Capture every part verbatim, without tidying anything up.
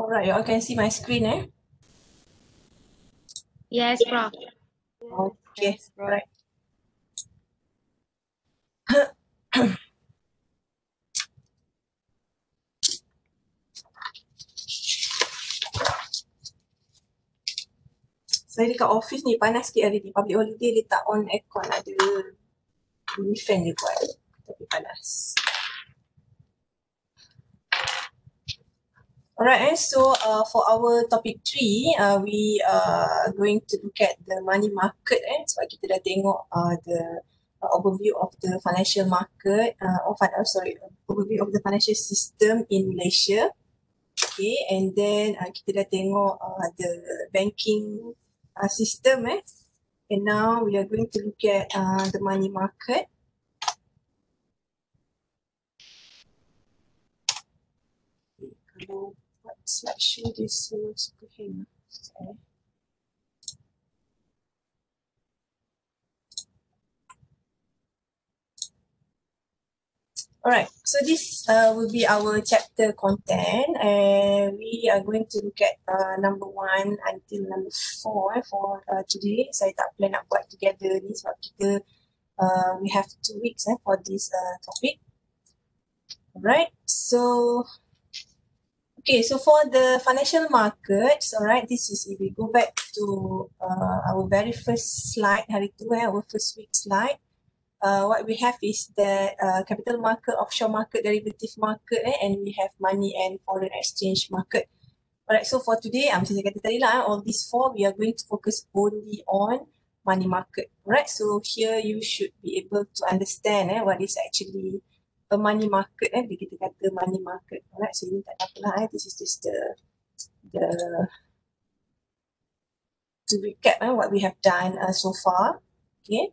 All right, you all can see my screen, eh? Yes, Prof. Okay, Yes, Prof. right. Saya dekat office ni panas sikit hari ni. Public holiday dia tak on aircon, ada bunyi fan dia buat. Tapi panas. Alright, eh, so uh, for our topic three, uh, we are going to look at the money market. Eh. Sebab kita dah tengok uh, the uh, overview of the financial market, uh, or, oh, sorry, overview of the financial system in Malaysia. Okay, and then uh, kita dah tengok uh, the banking uh, system. Eh. And now we are going to look at uh, the money market. Okay, kalau buat slideshow dia semua suka hang. Sorry. Alright, so this uh, will be our chapter content, and we are going to look at uh, number one until number four eh, for uh, today. Saya tak plan nak buat together ni sebab kita uh, we have two weeks eh, for this uh, topic. Alright, so okay, so for the financial markets, alright, this is if we go back to uh, our very first slide hari tu eh, our first week slide. Uh, what we have is the uh, capital market, offshore market, derivative market, eh, and we have money and foreign exchange market. Alright, so for today, um, macam saya kata tadi lah, all these four, we are going to focus only on money market. Alright, so here you should be able to understand eh, what is actually a money market. Eh, bila kita kata money market. Alright, so ini tak apa lah, eh, this is just the, the to recap eh, what we have done uh, so far. Okay.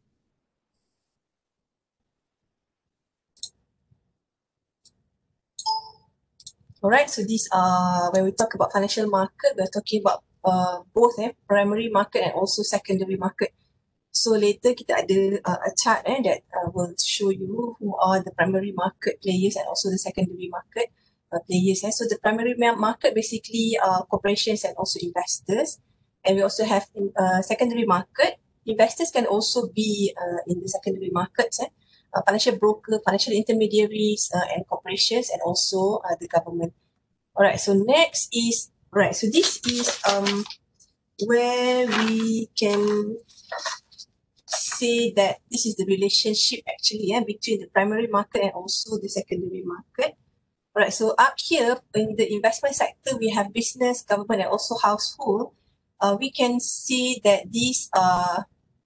Alright, so these are, when we talk about financial market, we're talking about uh, both eh, primary market and also secondary market. So later kita ada uh, a chart eh, that uh, will show you who are the primary market players and also the secondary market uh, players. Eh. So the primary market basically are corporations and also investors. And we also have in, uh, secondary market. Investors can also be uh, in the secondary markets. Eh. Uh, financial broker, financial intermediaries, uh, and corporations, and also uh, the government. Alright, so next is, right, so this is um where we can say that this is the relationship actually yeah, between the primary market and also the secondary market. Alright, so up here in the investment sector, we have business, government, and also household. Uh, we can see that these are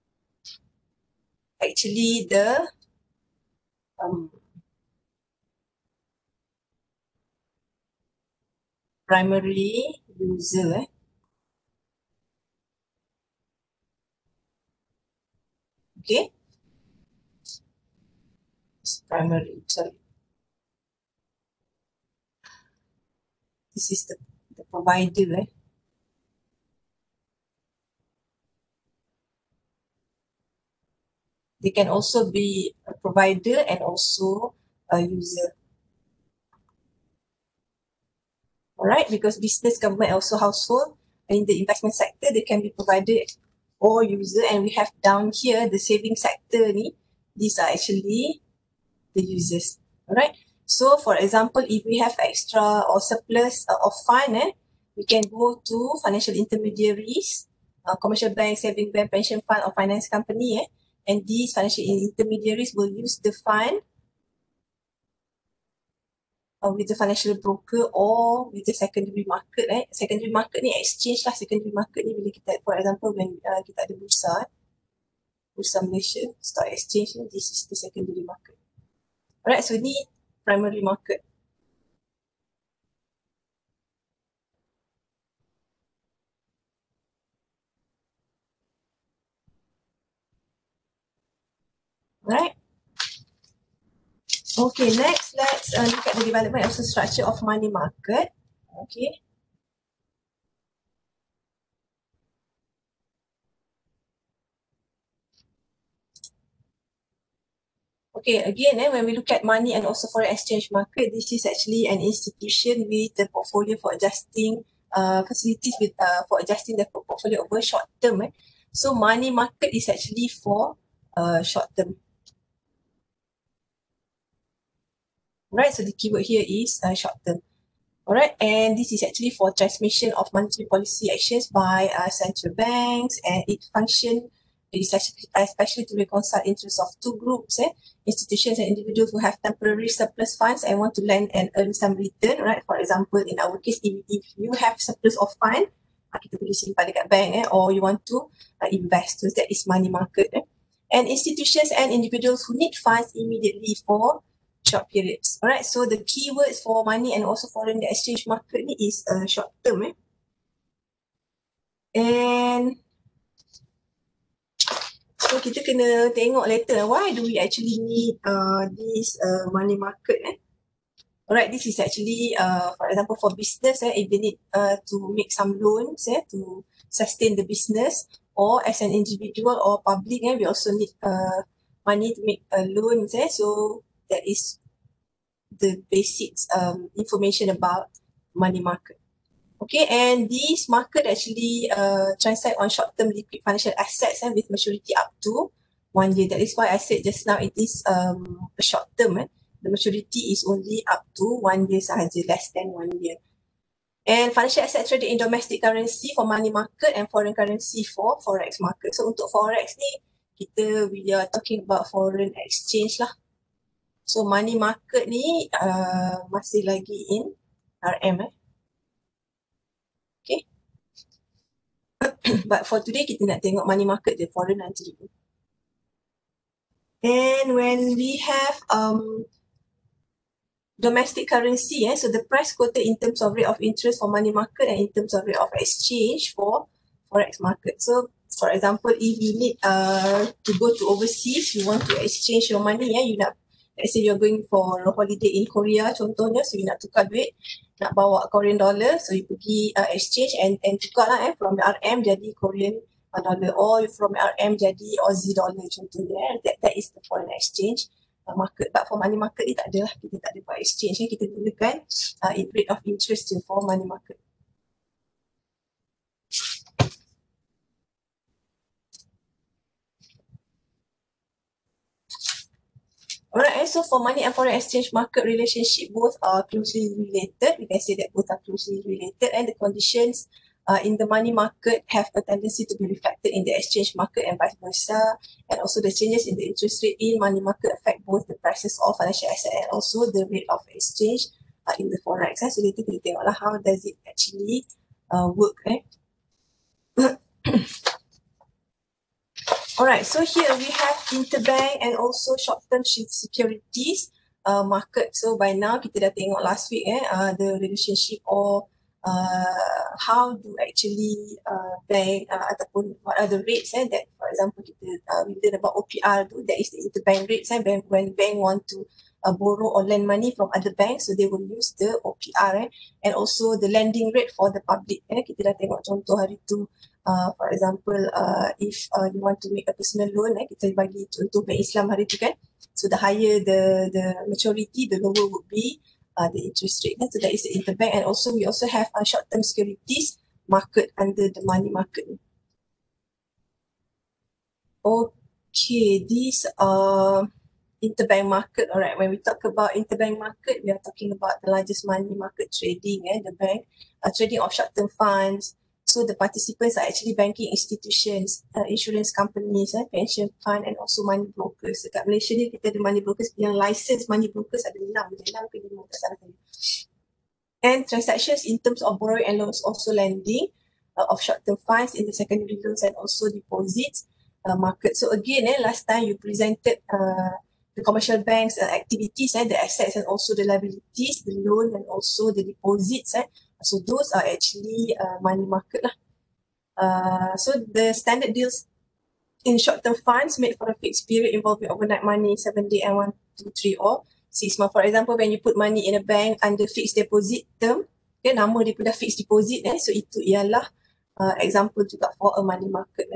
actually the um, primary user. Eh. Okay. It's primary, sorry. This is the, the provider. Eh. They can also be a provider and also a user. Alright, because business, government, also household, in the investment sector, they can be provider or user. And we have down here the saving sector. Ni, these are actually the users. Alright, so for example, if we have extra or surplus uh, of fund, eh, we can go to financial intermediaries, uh, commercial bank, saving bank, pension fund, or finance company. Eh, and these financial intermediaries will use the fund uh, with the financial broker or with the secondary market. Eh. Secondary market ni exchange lah. Secondary market ni bila kita, for example, when uh, kita ada bursa, bursa Malaysia, stock exchange, this is the secondary market. Alright, so ni primary market. Alright. Okay, next let's uh, look at the development of the structure of money market. Okay. Okay, again, eh, when we look at money and also foreign exchange market, this is actually an institution with the portfolio for adjusting uh, facilities with uh, for adjusting the portfolio over short term. Eh. So money market is actually for uh, short term. Right, so the keyword here is uh, short term. Alright, and this is actually for transmission of monetary policy actions by uh, central banks, and it functions especially, especially to reconcile interests of two groups, eh? institutions and individuals who have temporary surplus funds and want to lend and earn some return, right? For example, in our case, if, if you have surplus of fund, kita boleh simpan dekat bank, eh? or you want to uh, invest, so that is money market. Eh? And institutions and individuals who need funds immediately for short periods. Alright, so the keywords for money and also foreign exchange market ni is uh, short term. Eh? And so kita kena tengok later, why do we actually need uh, this uh, money market? Eh? Alright, this is actually, uh, for example, for business, eh, if they need uh, to make some loans eh, to sustain the business, or as an individual or public, eh, we also need uh, money to make uh, loans. Eh? So that is the basics um, information about money market. Okay, and this market actually uh, transact on short-term liquid financial assets and eh, with maturity up to one year. That is why I said just now it is um, a short term. Eh? The maturity is only up to one year sahaja, less than one year. And financial asset traded in domestic currency for money market and foreign currency for forex market. So untuk forex ni, kita we are talking about foreign exchange lah. So money market ni uh, masih lagi in R M. Eh? Okay. But for today, kita nak tengok money market the foreign nanti. And when we have um, domestic currency, eh, so the price quoted in terms of rate of interest for money market and in terms of rate of exchange for forex market. So for example, if you need uh, to go to overseas, you want to exchange your money, eh, you nak, let's say you're going for a holiday in Korea contohnya, so you nak tukar duit, nak bawa Korean dollar, so you pergi uh, exchange and, and tukar lah eh, from R M jadi Korean dollar, or from R M jadi Aussie dollar contohnya. Eh. That, that is the foreign exchange uh, market. But for money market ni tak ada lah, kita tak ada buat exchange, eh. Kita gunakan uh, rate of interest je for money market. Alright, so for money and foreign exchange market relationship, both are closely related. We can say that both are closely related, and the conditions uh, in the money market have a tendency to be reflected in the exchange market and vice versa. And also the changes in the interest rate in money market affect both the prices of financial asset and also the rate of exchange uh, in the forex. Eh? So later kita tengoklah how does it actually uh, work. Eh? Alright, so here we have interbank and also short-term securities uh, market. So by now kita dah tengok last week eh, uh, the relationship or uh, how do actually uh, bank uh, ataupun what are the rates eh, that for example kita uh, we learn about O P R tu, that is the interbank rates eh, when, when bank want to uh, borrow or lend money from other banks, so they will use the O P R eh, and also the lending rate for the public. Eh, kita dah tengok contoh hari tu. Uh, for example, uh, if uh, you want to make a personal loan, eh, kita bagi contoh Bank Islam hari tu kan. So the higher the the maturity, the lower would be uh, the interest rate. Eh? So that is the interbank, and also we also have a uh, short-term securities market under the money market. Okay, these are interbank market. Alright, when we talk about interbank market, we are talking about the largest money market trading, eh, the bank uh, trading of short-term funds. So the participants are actually banking institutions, uh, insurance companies, eh, pension fund and also money brokers. Dekat Malaysia ni kita ada money brokers, yang license money brokers ada enam, enam ke lima tak salah. And transactions in terms of borrowing and loans, also lending uh, of short-term funds in the secondary loans and also deposits uh, market. So again, eh, last time you presented uh, the commercial banks uh, activities, eh, the assets and also the liabilities, the loan and also the deposits. Eh. So those are actually uh, money market lah. Uh, so the standard deals in short-term funds made for a fixed period involving overnight money, seven day and one, two, three, or six months. For example, when you put money in a bank under fixed deposit term, okay, nama dia pun dah fixed deposit, eh, so itu ialah uh, example juga for a money market. Eh. You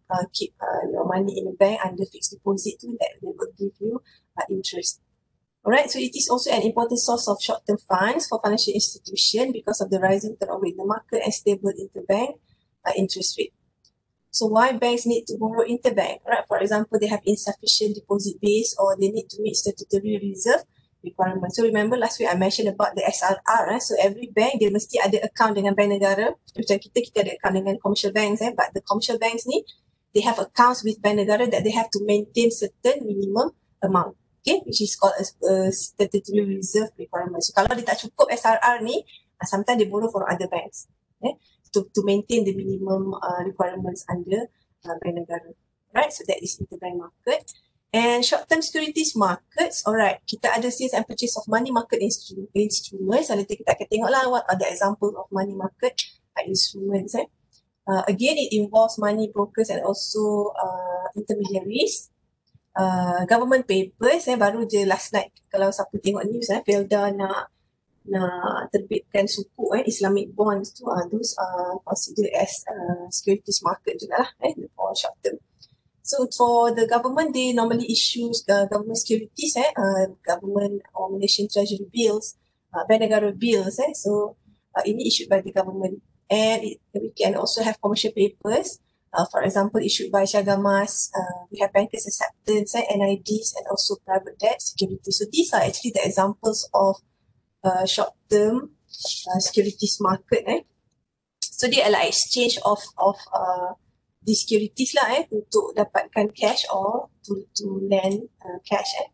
uh, keep uh, your money in the bank under fixed deposit too, that they will give you uh, interest. Alright, so it is also an important source of short-term funds for financial institution because of the rising turnover in the market and stable interbank uh, interest rate. So why banks need to borrow interbank? Right, for example, they have insufficient deposit base or they need to meet statutory reserve requirement. So remember last week I mentioned about the S R R. Eh? So every bank dia mesti ada account dengan bank negara. Macam kita kita ada account dengan commercial banks. Eh? But the commercial banks ni they have accounts with bank negara that they have to maintain certain minimum amount. Okay, which is called a, a statutory reserve requirement. So kalau dia tak cukup S R R ni, sometimes they borrow from other banks. Eh? To, to maintain the minimum uh, requirements under uh, bank negara. Right, so that is interbank market. And short-term securities markets, alright, kita ada sales and purchase of money market instru instruments. Nanti kita akan tengok lah what are the example of money market uh, instruments. Eh. Uh, again, it involves money brokers and also uh, intermediaries. Uh, government papers, eh, baru je last night, kalau siapa tengok news, eh, Felda nak nak terbitkan suku eh, Islamic bonds tu, uh, those are considered as uh, securities market jugalah eh, for short term. So for the government, they normally issue uh, government securities, eh, uh, government or Malaysian treasury bills, uh, bank negara bills. Eh, so uh, ini issued by the government. And it, we can also have commercial papers, uh, for example, issued by Syagamas. Uh, we have bankers acceptance, eh, N I Ds, and also private debt securities. So these are actually the examples of Uh, short-term uh, securities market. Eh. So dia adalah exchange of of uh, the securities lah eh, untuk dapatkan cash or to, to lend uh, cash. Eh.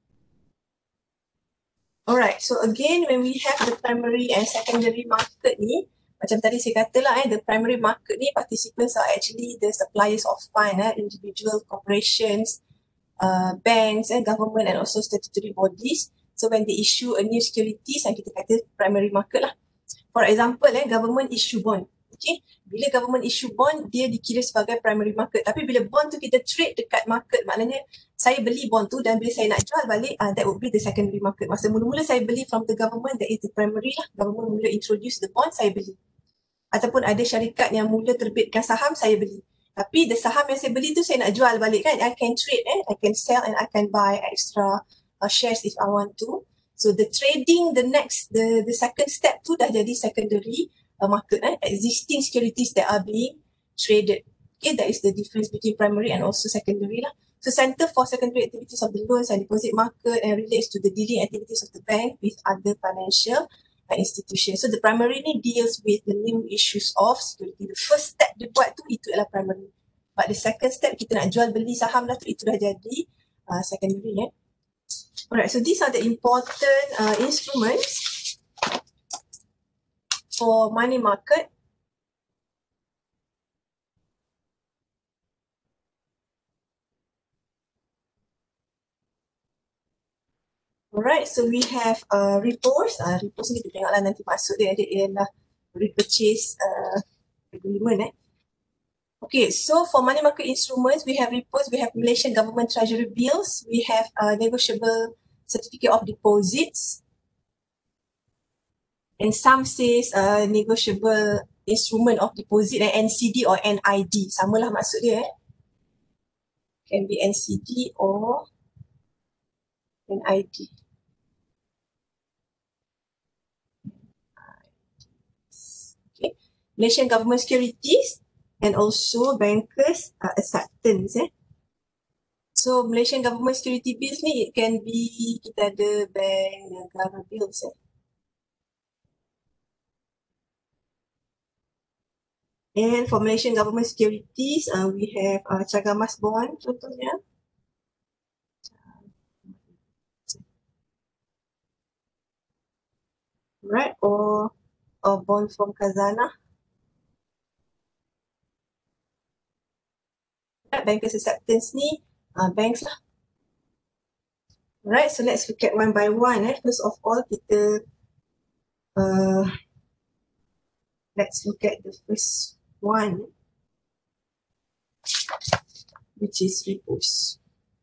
Alright, so again when we have the primary and secondary market ni, macam tadi saya kata lah eh, the primary market ni participants are actually the suppliers of fund, eh, individual corporations, uh, banks, eh, government and also statutory bodies. So when they issue a new securities, yang kita kata primary market lah. For example, eh, government issue bond. Okay, bila government issue bond, dia dikira sebagai primary market. Tapi bila bond tu kita trade dekat market, maknanya saya beli bond tu dan bila saya nak jual balik, uh, that would be the secondary market. Masa mula-mula saya beli from the government, that is the primary lah. Government mula introduce the bond, saya beli. Ataupun ada syarikat yang mula terbitkan saham, saya beli. Tapi the saham yang saya beli tu saya nak jual balik kan. I can trade, eh, I can sell and I can buy extra Uh, shares if I want to. So the trading, the next, the the second step tu dah jadi secondary uh, market, eh? Existing securities that are being traded. Okay, that is the difference between primary and also secondary lah. So center for secondary activities of the loans and deposit market and relates to the dealing activities of the bank with other financial uh, institutions. So the primary ni deals with the new issues of security. The first step dia buat tu, itu adalah primary. But the second step, kita nak jual beli saham lah tu, itu dah jadi uh, secondary. Eh? Alright, so these are the important uh, instruments for money market. Alright, so we have uh, repos. Uh, repos ni kita tengoklah nanti maksud dia, dia ialah repurchase uh, agreement. Eh. Okay, so for money market instruments, we have repos, we have Malaysian government treasury bills, we have uh, negotiable certificate of deposits, and some says uh, negotiable instrument of deposit and N C D or N I D. Samalah maksud dia. Eh. Can be N C D or N I D. Okay. Malaysian government securities and also bankers uh, acceptance. Eh. So Malaysian government security bills ni, it can be, kita ada bank negara bills. Eh. And for Malaysian government securities, uh, we have uh, Syagamas bond contohnya. Right, or, or bond from Khazanah. Right, bankers acceptance ni, uh, banks lah. Right, so let's look at one by one. Eh. First of all, kita uh, let's look at the first one, which is repos.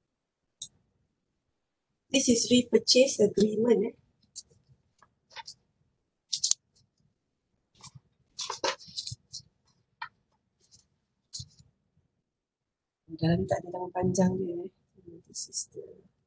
This is repurchase agreement. Eh. dalam ni tak ada nama panjang dia. This is the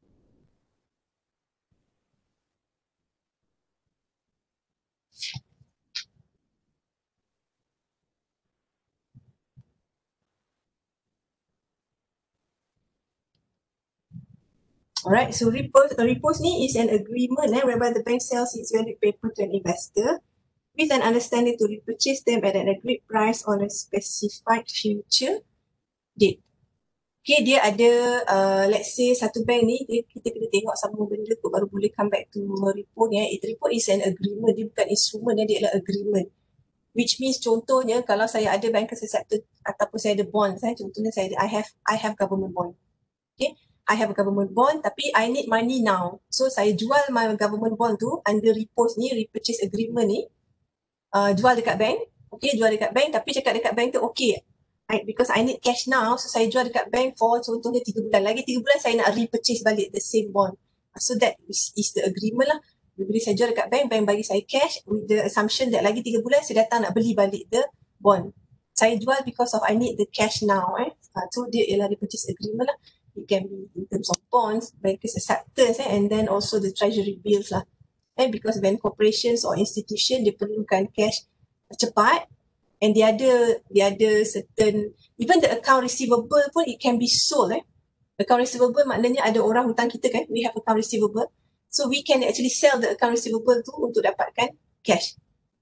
Alright, so repos, a repos ni is an agreement eh, whereby the bank sells its valued paper to an investor with an understanding to repurchase them at an agreed price on a specified future date. Okay, dia ada, uh, let's say satu bank ni, dia, kita kena tengok sama benda tu baru boleh come back to repo ni. Eh. Repo is an agreement, dia bukan instrument, dia adalah agreement. Which means contohnya, kalau saya ada bankers accepted ataupun saya ada bond, saya, contohnya saya ada, I have I have government bond. Okay, I have a government bond tapi I need money now. So saya jual my government bond tu under repos ni, repurchase agreement ni, uh, jual dekat bank. Okay, jual dekat bank tapi cakap dekat bank tu okay, I, because I need cash now, so saya jual dekat bank for contohnya tiga bulan. Lagi tiga bulan saya nak repurchase balik the same bond. So that is, is the agreement lah. Bila saya jual dekat bank, bank bagi saya cash with the assumption that lagi tiga bulan saya datang nak beli balik the bond. Saya jual because of I need the cash now. Eh. Uh, so dia ialah repurchase agreement lah. It can be in terms of bonds, bankers acceptance, eh, and then also the treasury bills lah. Eh, because bank corporations or institution dia perlukan cash cepat, and dia ada dia ada certain, even the account receivable pun it can be sold. Eh. Account receivable maknanya ada orang hutang kita kan, we have account receivable, so we can actually sell the account receivable tu untuk dapatkan cash.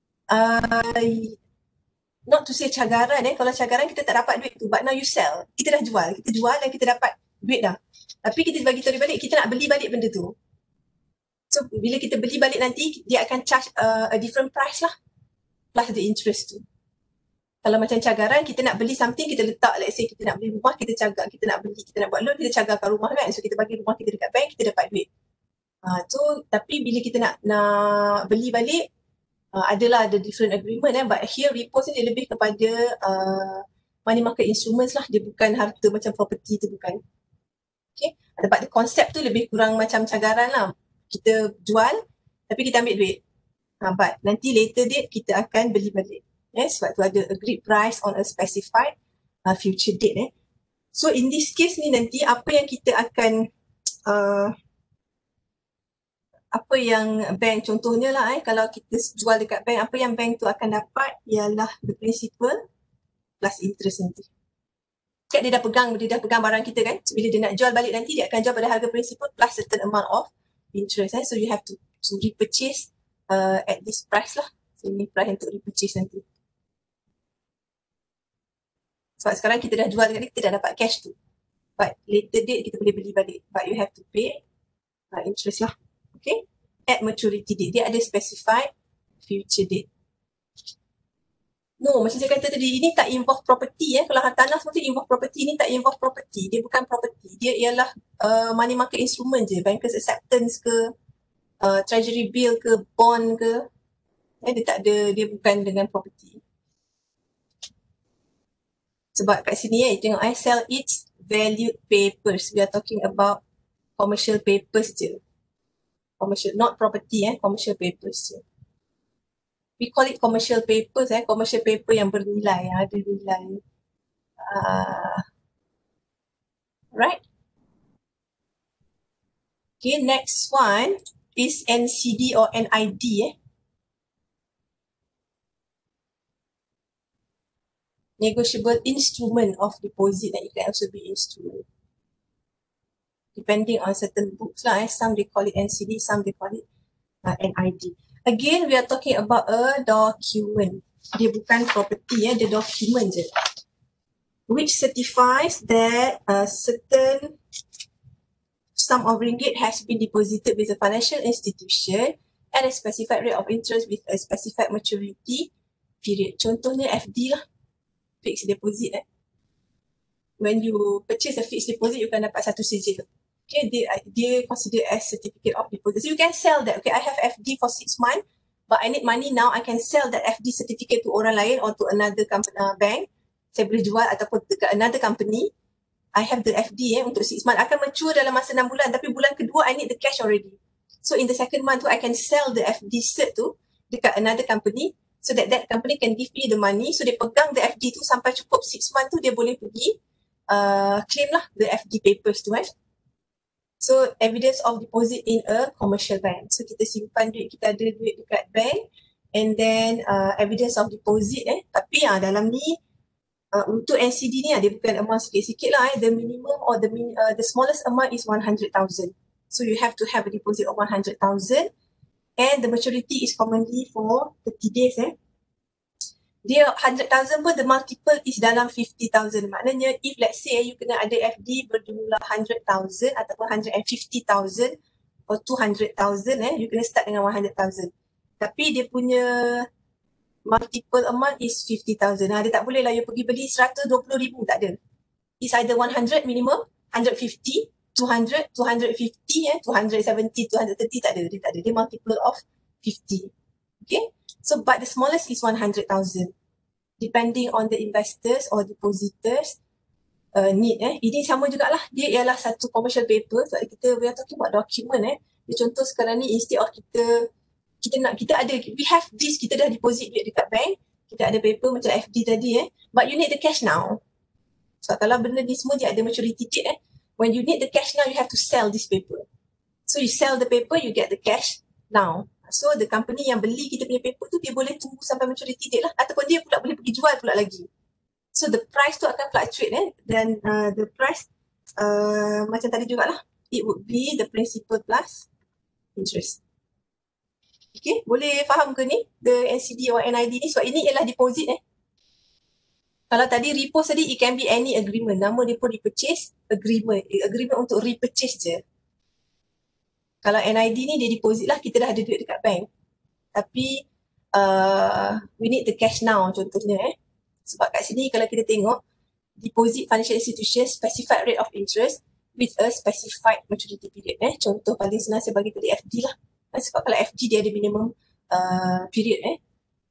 Uh, not to say cagaran, eh. Kalau cagaran kita tak dapat duit tu, but now you sell, kita dah jual, kita jual dan kita dapat duit dah. Tapi kita bagi tahu dia balik, kita nak beli balik benda tu. So bila kita beli balik nanti, dia akan charge uh, a different price lah, plus the interest tu. Kalau macam cagaran, kita nak beli something, kita letak, let's say kita nak beli rumah, kita cagak, kita nak beli, kita nak buat loan, kita cagarkan rumah kan. So kita bagi rumah kita dekat bank, kita dapat duit. Uh, so tapi bila kita nak nak beli balik, uh, adalah ada different agreement eh. But here repos ni dia lebih kepada uh, money market instruments lah, dia bukan harta macam property tu, bukan. Okay, but the konsep tu lebih kurang macam cagaran lah. Kita jual, tapi kita ambil duit. Ha, but nanti later date kita akan beli balik. Yes, sebab tu ada agreed price on a specified uh, future date. Eh. So in this case ni nanti apa yang kita akan, uh, apa yang bank contohnya lah eh, kalau kita jual dekat bank, apa yang bank tu akan dapat ialah the principal plus interest nanti. Kan dia dah pegang, dia dah pegang barang kita kan. So, bila dia nak jual balik nanti, dia akan jual pada harga principal plus certain amount of interest. Eh. So you have to, to repurchase uh, at this price lah. So ini price untuk repurchase nanti. Sebab sekarang kita dah jual dekat dia, kita dah dapat cash tu. But later date kita boleh beli balik. But you have to pay uh, interest lah. Okay. At maturity date. Dia ada specified future date. No, macam saya kata tadi, ini tak involve property eh. Kalau harta tanah semua tu involve property, ni tak involve property. Dia bukan property. Dia ialah uh, money market instrument je. Bankers acceptance ke, uh, treasury bill ke, bond ke. Eh, dia tak ada, dia bukan dengan property. Sebab kat sini eh, tengok I sell its valued papers. We are talking about commercial papers je. Commercial, not property eh, commercial papers je. We call it commercial papers, eh, commercial paper yang bernilai, yang ada nilai. Uh, right? Okay, next one is N C D or N I D. Eh. Negotiable instrument of deposit, and it can also be instrument. Depending on certain books lah, eh. Some they call it N C D, some they call it uh, N I D. Again, we are talking about a document. Dia bukan property, ya. Dia document je. Which certifies that a certain sum of ringgit has been deposited with a financial institution at a specified rate of interest with a specified maturity period. Contohnya F D lah. Fixed deposit. Eh. When you purchase a fixed deposit, you can dapat satu sijil. Okay, dia, dia consider as certificate of deposit. So you can sell that. Okay, I have F D for six months, but I need money now. I can sell that F D certificate to orang lain or to another company, uh, bank. Saya boleh jual ataupun dekat another company. I have the F D eh, untuk six months. Akan mature dalam masa enam bulan. Tapi bulan kedua, I need the cash already. So in the second month tu, I can sell the F D cert tu dekat another company. So that that company can give me the money. So dia pegang the F D tu sampai cukup six months tu, dia boleh pergi uh, claim lah the F D papers tu, eh. So evidence of deposit in a commercial bank. So kita simpan duit, kita ada duit dekat bank, and then uh, evidence of deposit, eh. Tapi ah uh, dalam ni uh, untuk N C D ni ada bukan amount sikit-sikit lah, eh. The minimum or the min, uh, the smallest amount is one hundred thousand. So you have to have a deposit of one hundred thousand, and the maturity is commonly for thirty days, eh. Dia one hundred thousand pun the multiple is dalam fifty thousand. Maknanya if let's say you kena ada F D berjumlah one hundred thousand ataupun one hundred fifty thousand or two hundred thousand, eh, you kena start dengan one hundred thousand. Tapi dia punya multiple amount is fifty thousand. Ha, dia tak boleh lah you pergi beli one hundred twenty ribu, tak ada. It's either one hundred minimum, one hundred fifty, two hundred, two hundred fifty, eh, two hundred seventy, two hundred thirty, tak ada. Dia tak ada. Dia multiple of fifty. Okay. So, but the smallest is one hundred thousand. Depending on the investors or depositors uh, need, eh. Ini sama jugalah. Dia ialah satu commercial paper. Sebab kita, we are talking about document, eh. Dia contoh sekarang ni, instead of kita, kita nak, kita ada, we have this, kita dah deposit duit dekat bank. Kita ada paper macam F D tadi, eh. But you need the cash now. So, kalau benda ni semua dia ada maturity date, eh. When you need the cash now, you have to sell this paper. So, you sell the paper, you get the cash now. So the company yang beli kita punya paper tu, dia boleh tunggu sampai maturity date lah. Ataupun dia pula boleh pergi jual pula lagi. So the price tu akan fluctuate, eh. Dan uh, the price uh, macam tadi jugalah. It would be the principal plus interest. Okay, boleh faham ke ni? The N C D or N I D ni. Sebab ini ialah deposit, eh. Kalau tadi repose tadi, it can be any agreement. Nama dia pun repurchase agreement. Agreement untuk repurchase je. Kalau N I D ni dia deposit lah, kita dah ada duit dekat bank. Tapi uh, we need the cash now contohnya, eh. Sebab kat sini kalau kita tengok deposit financial institution specified rate of interest with a specified maturity period, eh. Contoh paling senang saya bagi tadi F D lah. Sebab kalau F D dia ada minimum uh, period, eh.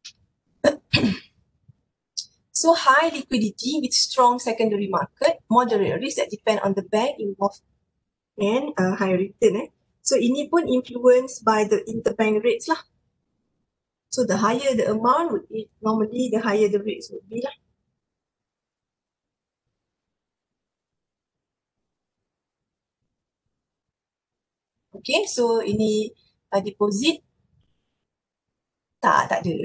So high liquidity with strong secondary market, moderate risk that depend on the bank involved, and uh, high return, eh. So ini pun influenced by the interbank rates lah. So the higher the amount would be, normally the higher the rates would be lah. Okay, so ini uh, deposit. Tak, tak ada.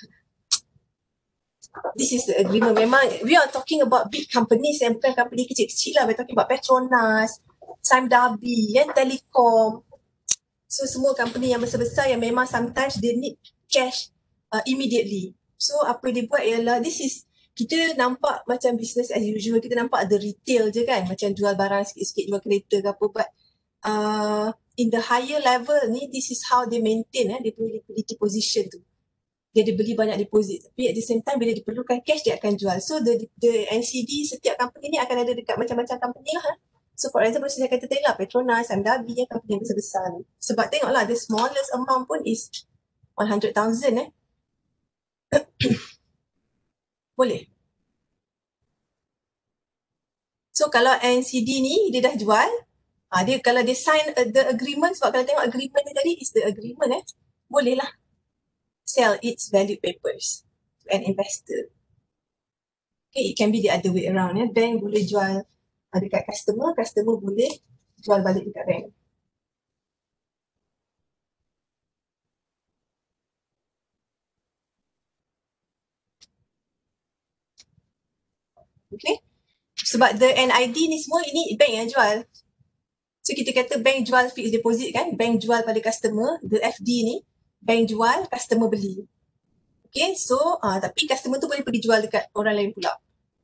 This is the agreement. Memang we are talking about big companies and bukan company kecil-kecil lah. We're talking about Petronas, Sime Darby, and Telecom. So semua company yang besar-besar yang memang sometimes they need cash uh, immediately. So apa dia buat ialah, this is, kita nampak macam business as usual, kita nampak ada retail je kan, macam jual barang sikit-sikit, jual kereta ke apa, but uh, in the higher level ni, this is how they maintain, eh, dia punya liquidity position tu. Dia ada beli banyak deposit, tapi at the same time bila diperlukan cash dia akan jual. So the, the N C D setiap company ni akan ada dekat macam-macam company lah. Eh. So for example, saya kata tadi lah, Petronas, Sime Darby, yang company yang besar-besar ni. Sebab tengoklah, the smallest amount pun is one hundred thousand, eh. Boleh. So kalau N C D ni, dia dah jual, ha, dia kalau dia sign uh, the agreement, sebab kalau tengok agreement ni tadi, is the agreement, eh. Boleh lah sell its valued papers to an investor. Okay, it can be the other way around, eh. Bank boleh jual dekat customer, customer boleh jual balik dekat bank. Okay. Sebab the N I D ni semua, ini bank yang jual. So kita kata bank jual fixed deposit kan, bank jual pada customer, the F D ni, bank jual, customer beli. Okay, so uh, tapi customer tu boleh pergi jual dekat orang lain pula.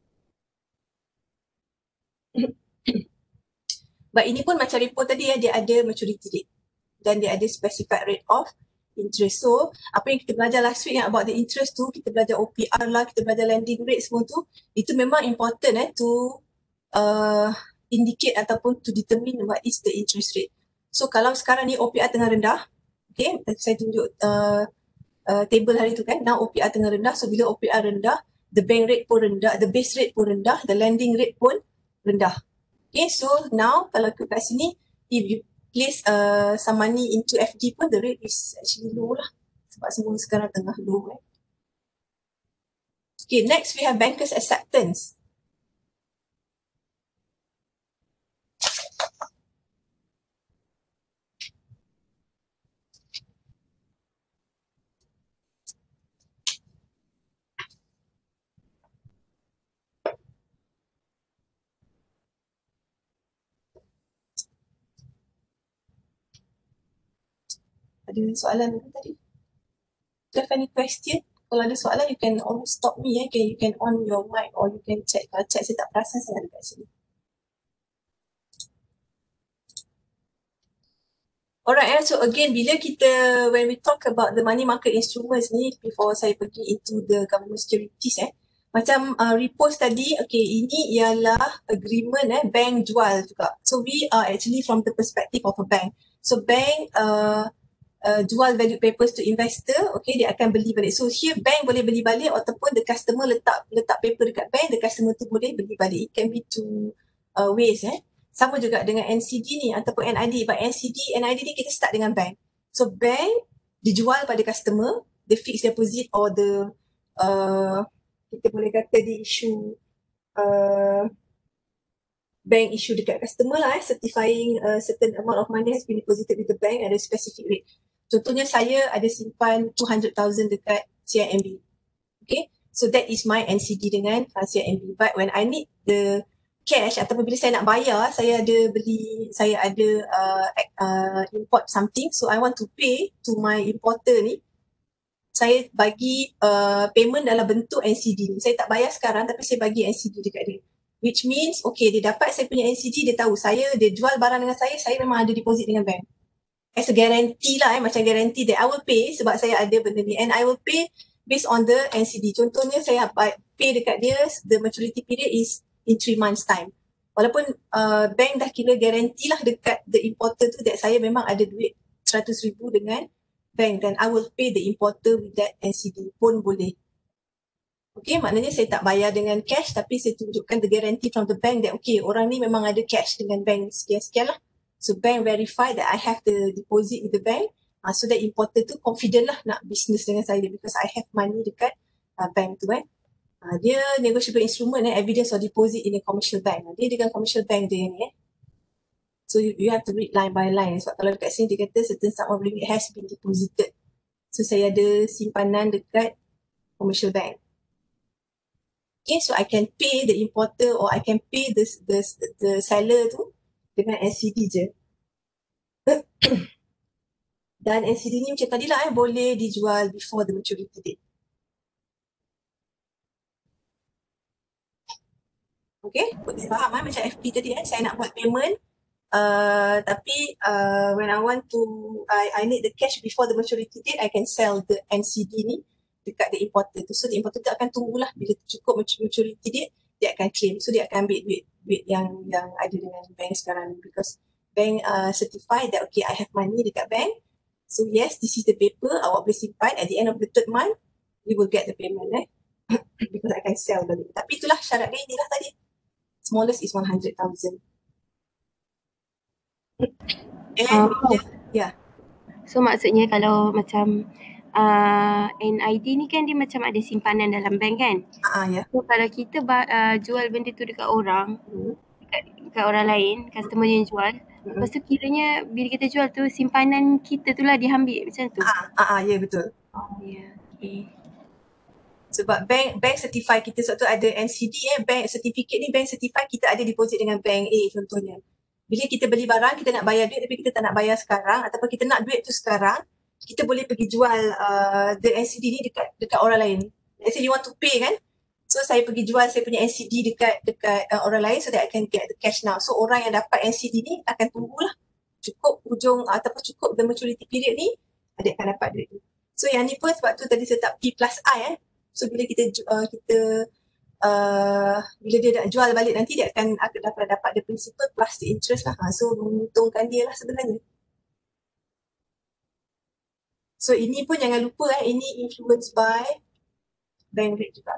But ini pun macam report tadi ya, dia ada maturity date dan dia ada specified rate of interest. So apa yang kita belajar last week yang about the interest tu, kita belajar O P R lah, kita belajar lending rate semua tu, itu memang important eh to uh, indicate ataupun to determine what is the interest rate. So kalau sekarang ni O P R tengah rendah, okay, saya tunjuk uh, uh, table hari tu kan, now O P R tengah rendah, so bila O P R rendah, the bank rate pun rendah, the base rate pun rendah, the lending rate pun rendah. Okay, so now kalau kat sini, if you place uh, some money into F D pun, the rate is actually low lah. Sebab semua sekarang tengah low. Eh. Okay, next we have bankers acceptance. Ada soalan ke tadi? Do you have any question? Kalau ada soalan, you can always stop me. Eh. Okay, you can on your mic or you can check. Kalau check saya tak perasan, saya ada kat sini. Alright, eh. So again, bila kita, when we talk about the money market instruments ni, before saya pergi into the government securities, eh, macam uh, repost tadi, okay, ini ialah agreement eh, bank jual juga. So we are actually from the perspective of a bank. So bank uh, uh, jual value papers to investor, okay, dia akan beli balik. So here bank boleh beli balik ataupun the customer letak letak paper dekat bank, the customer tu boleh beli balik. It can be two uh, ways eh. Sama juga dengan N C D ni ataupun N I D. But N C D, N I D ni kita start dengan bank. So bank dijual pada customer, the fixed deposit or the uh, kita boleh kata di issue uh, bank issue dekat customer lah eh, certifying a certain amount of money has been deposited with the bank at a specific rate. Contohnya saya ada simpan two hundred thousand dekat C I M B. Okay, so that is my N C D dengan uh, C I M B. But when I need the cash ataupun bila saya nak bayar, saya ada beli, saya ada uh, uh, import something, so I want to pay to my importer ni, saya bagi uh, payment dalam bentuk N C D ni. Saya tak bayar sekarang tapi saya bagi N C D dekat dia. Which means, okay, dia dapat saya punya N C D, dia tahu saya, dia jual barang dengan saya, saya memang ada deposit dengan bank. As a guarantee lah, eh, macam guarantee that I will pay sebab saya ada benda ni. And I will pay based on the N C D. Contohnya saya pay dekat dia, the maturity period is in three months time. Walaupun uh, bank dah kira guarantee lah dekat the importer tu that saya memang ada duit seratus ribu dengan bank, dan I will pay the importer with that N C D pun boleh. Okay, maknanya saya tak bayar dengan cash tapi saya tunjukkan the guarantee from the bank that okay, orang ni memang ada cash dengan bank sekian-sekian lah. So bank verify that I have the deposit with the bank, uh, so that importer tu confident lah nak business dengan saya because I have money dekat uh, bank tu eh. Uh, dia negotiable instrument eh, evidence of deposit in a commercial bank. Dia dengan commercial bank dia ni eh. So you, you have to read line by line. Sebab kalau dekat sini dia kata certain sum of ringgit has been deposited. So saya ada simpanan dekat commercial bank. Okay, so I can pay the importer or I can pay the the, the seller tu dengan N C D je. Dan N C D ni macam tadi lah eh, boleh dijual before the maturity date. Okay, faham eh, macam F P tadi eh, saya nak buat payment uh, tapi uh, when I want to, I, I need the cash before the maturity date, I can sell the N C D ni dekat the importer tu. So the importer tu akan tunggulah bila cukup maturity date, dia akan claim. So dia akan ambil duit, duit yang yang ada dengan bank sekarang ni because bank uh, certify that okay, I have money dekat bank. So yes, this is the paper, awak boleh simpan, at the end of the third month, you will get the payment eh. Because I can sell balik. Tapi itulah syarat dia inilah tadi. Smallest is one hundred thousand. And Oh. yeah, yeah. So maksudnya kalau macam uh, N I D ni kan dia macam ada simpanan dalam bank kan? Ah, uh, yeah. So kalau kita uh, jual benda tu dekat orang, Hmm. dekat, dekat orang lain, customer yang jual, Hmm. lepas tu kiranya bila kita jual tu simpanan kita tu lah diambil macam tu? Ah, ah, ah, ya yeah, betul. Oh ya, yeah. Okay. Sebab bank bank certify kita, sebab tu ada N C D eh, bank certificate ni, bank certify kita ada deposit dengan bank A contohnya. Bila kita beli barang, kita nak bayar duit tapi kita tak nak bayar sekarang ataupun kita nak duit tu sekarang, kita boleh pergi jual uh, the N C D ni dekat dekat orang lain. Let's say you want to pay kan, so saya pergi jual saya punya N C D dekat dekat uh, orang lain so that I can get the cash now. So orang yang dapat N C D ni akan tunggulah cukup hujung ataupun cukup the maturity period ni, dia akan dapat duit tu. So yang ni pun sebab tu tadi saya tak P plus I eh. So bila kita uh, kita uh, bila dia nak jual balik nanti dia akan akan dapat dapat the principal plus the interest lah. Ha, so menguntungkan dia lah sebenarnya. So ini pun jangan lupa eh, ini influenced by bank rate juga.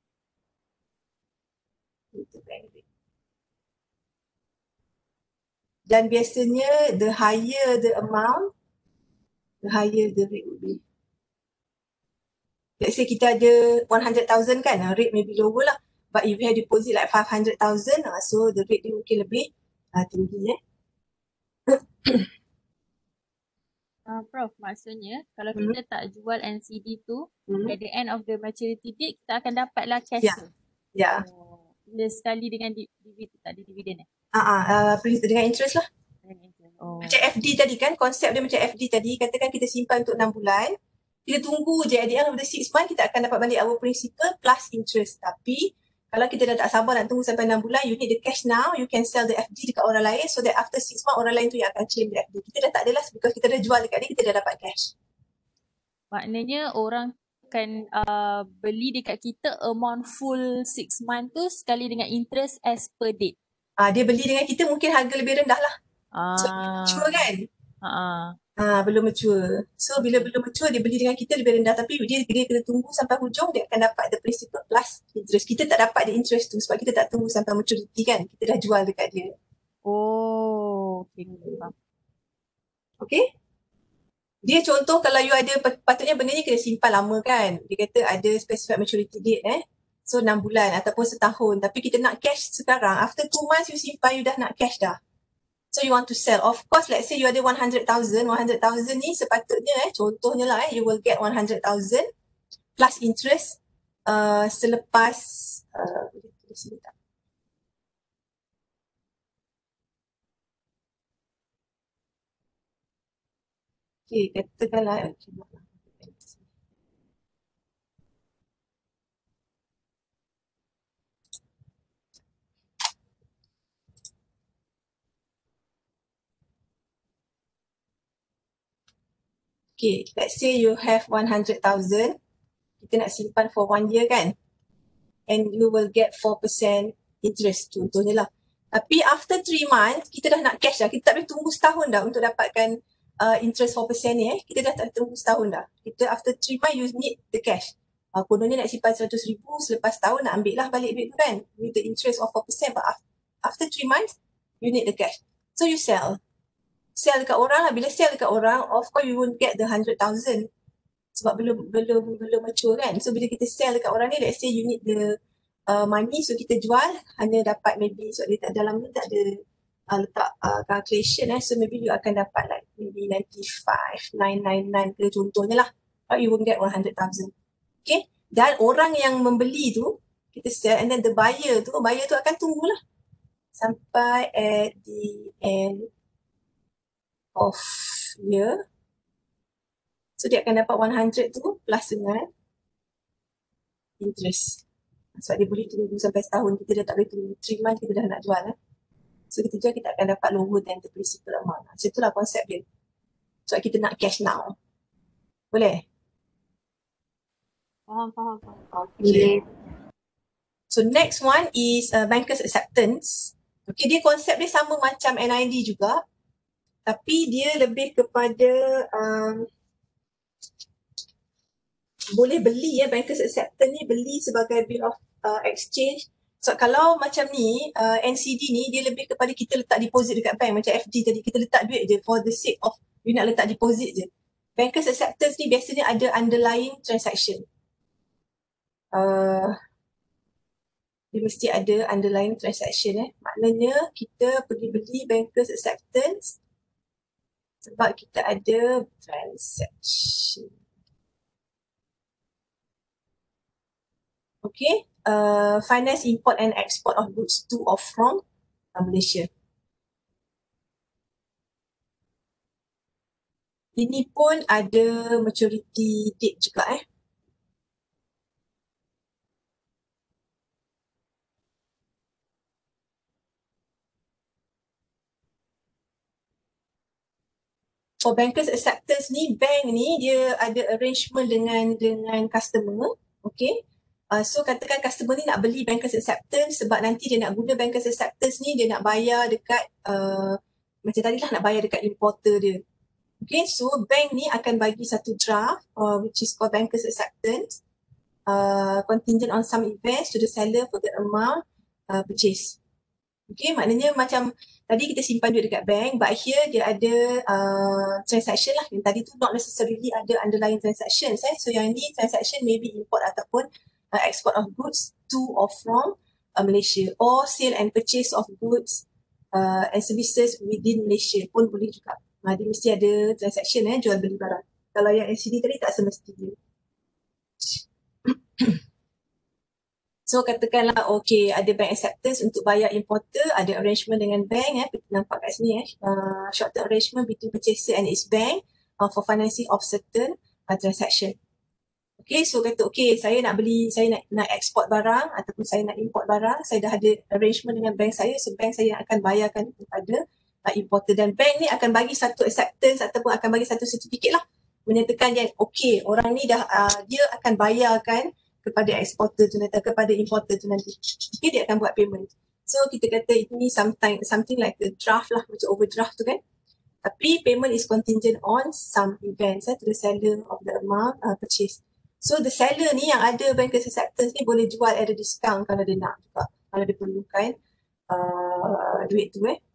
Itu bank rate. Dan biasanya the higher the amount, the higher the rate would be. Let's say kita ada one hundred thousand kan, rate maybe lower lah. But if you have deposit like five hundred thousand, so the rate dia mungkin lebih uh, tinggi eh. Uh, Prof, maksudnya kalau Hmm. kita tak jual N C D tu, Hmm. at the end of the maturity date, kita akan dapatlah cash Ya. tu. Ya. Oh, bila sekali dengan di- dividen, tak ada dividen eh? Ah, uh, uh, dengan interest lah. Dengan interest. Oh. Macam F D tadi kan, konsep dia macam F D tadi, katakan kita simpan untuk enam bulan, kita tunggu je at the end of the six months kita akan dapat balik our principal plus interest. Tapi kalau kita dah tak sabar nak tunggu sampai enam bulan, you need the cash now, you can sell the F D dekat orang lain so that after six months orang lain tu yang akan claim the F D. Kita dah tak adalah because kita dah jual dekat dia, kita dah dapat cash. Maknanya orang akan uh, beli dekat kita amount full six month tu sekali dengan interest as per date. Ah, dia beli dengan kita mungkin harga lebih rendah lah. So, Ah. mature kan? Ah. Ah, belum mature. So, bila belum mature, dia beli dengan kita lebih rendah. Tapi dia, dia kena tunggu sampai hujung, dia akan dapat the principal plus interest. Kita tak dapat the interest tu sebab kita tak tunggu sampai maturity kan. Kita dah jual dekat dia. Oh, okay. Okay? Dia contoh kalau you ada, patutnya benda ni kena simpan lama kan. Dia kata ada specified maturity date eh. So, enam bulan ataupun setahun. Tapi kita nak cash sekarang. After two months you simpan, you dah nak cash dah. So you want to sell. Of course, let's say you ada one hundred thousand. one hundred thousand ni sepatutnya eh, contohnya lah eh, you will get one hundred thousand plus interest uh, selepas uh, boleh sini tak? Okay, katakanlah okay, okay, let's say you have one hundred thousand, kita nak simpan for one year kan, and you will get four percent interest contohnya lah. Tapi after three months, kita dah nak cash dah, kita tak boleh tunggu setahun dah untuk dapatkan uh, interest four percent ni eh, kita dah tak tunggu setahun dah. Kita after three months, you need the cash. Uh, kononnya nak simpan seratus ribu, selepas tahun nak ambil lah balik duit tu kan, with the interest of four percent, but after three months, you need the cash. So you sell. Sell dekat orang lah. Bila sell dekat orang, of course you won't get the one hundred thousand sebab belum belum belum mature kan. So bila kita sell dekat orang ni, let's say you need the uh, money, so kita jual hanya dapat maybe, so dia tak, dalam ni tak ada uh, letak uh, calculation eh, so maybe you akan dapat like maybe ninety-five, nine ninety-nine ke contohnya lah, but you won't get one hundred thousand. Okay, dan orang yang membeli tu kita sell, and then the buyer tu, buyer tu akan tunggulah sampai at the end of year. So dia akan dapat one hundred tu plus dengan interest. Sebab dia boleh tunggu sampai setahun, kita dah tak boleh tunggu three months, kita dah nak jual lah. So kita jual, kita akan dapat lower than the principal amount. So itulah konsep dia. Sebab kita nak cash now. Boleh? Faham, faham, faham. Okay. So next one is uh, bankers acceptance. Okay, dia konsep dia sama macam N I D juga. Tapi dia lebih kepada um, boleh beli ya, bankers acceptance ni beli sebagai bill of uh, exchange. So kalau macam ni, uh, N C D ni dia lebih kepada kita letak deposit dekat bank. Macam F D tadi, kita letak duit je for the sake of you nak letak deposit je. Bankers acceptance ni biasanya ada underlying transaction. Uh, dia mesti ada underlying transaction eh. Maknanya kita pergi beli bankers acceptance sebab kita ada transaction. Okay, uh, finance import and export of goods to or from uh, Malaysia. Ini pun ada maturity date juga eh. For bankers acceptance ni, bank ni dia ada arrangement dengan dengan customer, okay. Uh, so katakan customer ni nak beli bankers acceptance sebab nanti dia nak guna bankers acceptance ni, dia nak bayar dekat uh, macam tadi lah, nak bayar dekat importer dia. Okay, so bank ni akan bagi satu draft uh, which is called bankers acceptance uh, contingent on some events to the seller for the amount uh, purchase. Okay, maknanya macam tadi kita simpan duit dekat bank, but here dia ada uh, transaction lah. Yang tadi tu not necessarily ada underlying transactions eh. So yang ni transaction maybe import ataupun uh, export of goods to or from uh, Malaysia, or sale and purchase of goods uh, and services within Malaysia pun boleh juga. Nah, dia mesti ada transaction eh, jual beli barang. Kalau yang N C D tadi tak semestinya. So katakanlah okay, ada bank acceptance untuk bayar importer, ada arrangement dengan bank eh, kita nampak kat sini eh, uh, short term arrangement between purchaser and its bank uh, for financing of certain uh, transaction. Okay, so kata okay, saya nak beli, saya nak, nak export barang ataupun saya nak import barang, saya dah ada arrangement dengan bank saya, so bank saya akan bayarkan kepada uh, importer dan bank ni akan bagi satu acceptance ataupun akan bagi satu sertifikat lah menyatakan yang okay, orang ni dah uh, dia akan bayarkan kepada exporter tu nanti, kepada importer tu nanti. Okay, dia akan buat payment. So kita kata ini something, something like a draft lah, macam overdraft tu kan. Tapi payment is contingent on some events eh, to the seller of the amount uh, purchase. So the seller ni yang ada bankers acceptance ni boleh jual at a discount kalau dia nak juga, kalau dia perlukan uh, duit tu eh.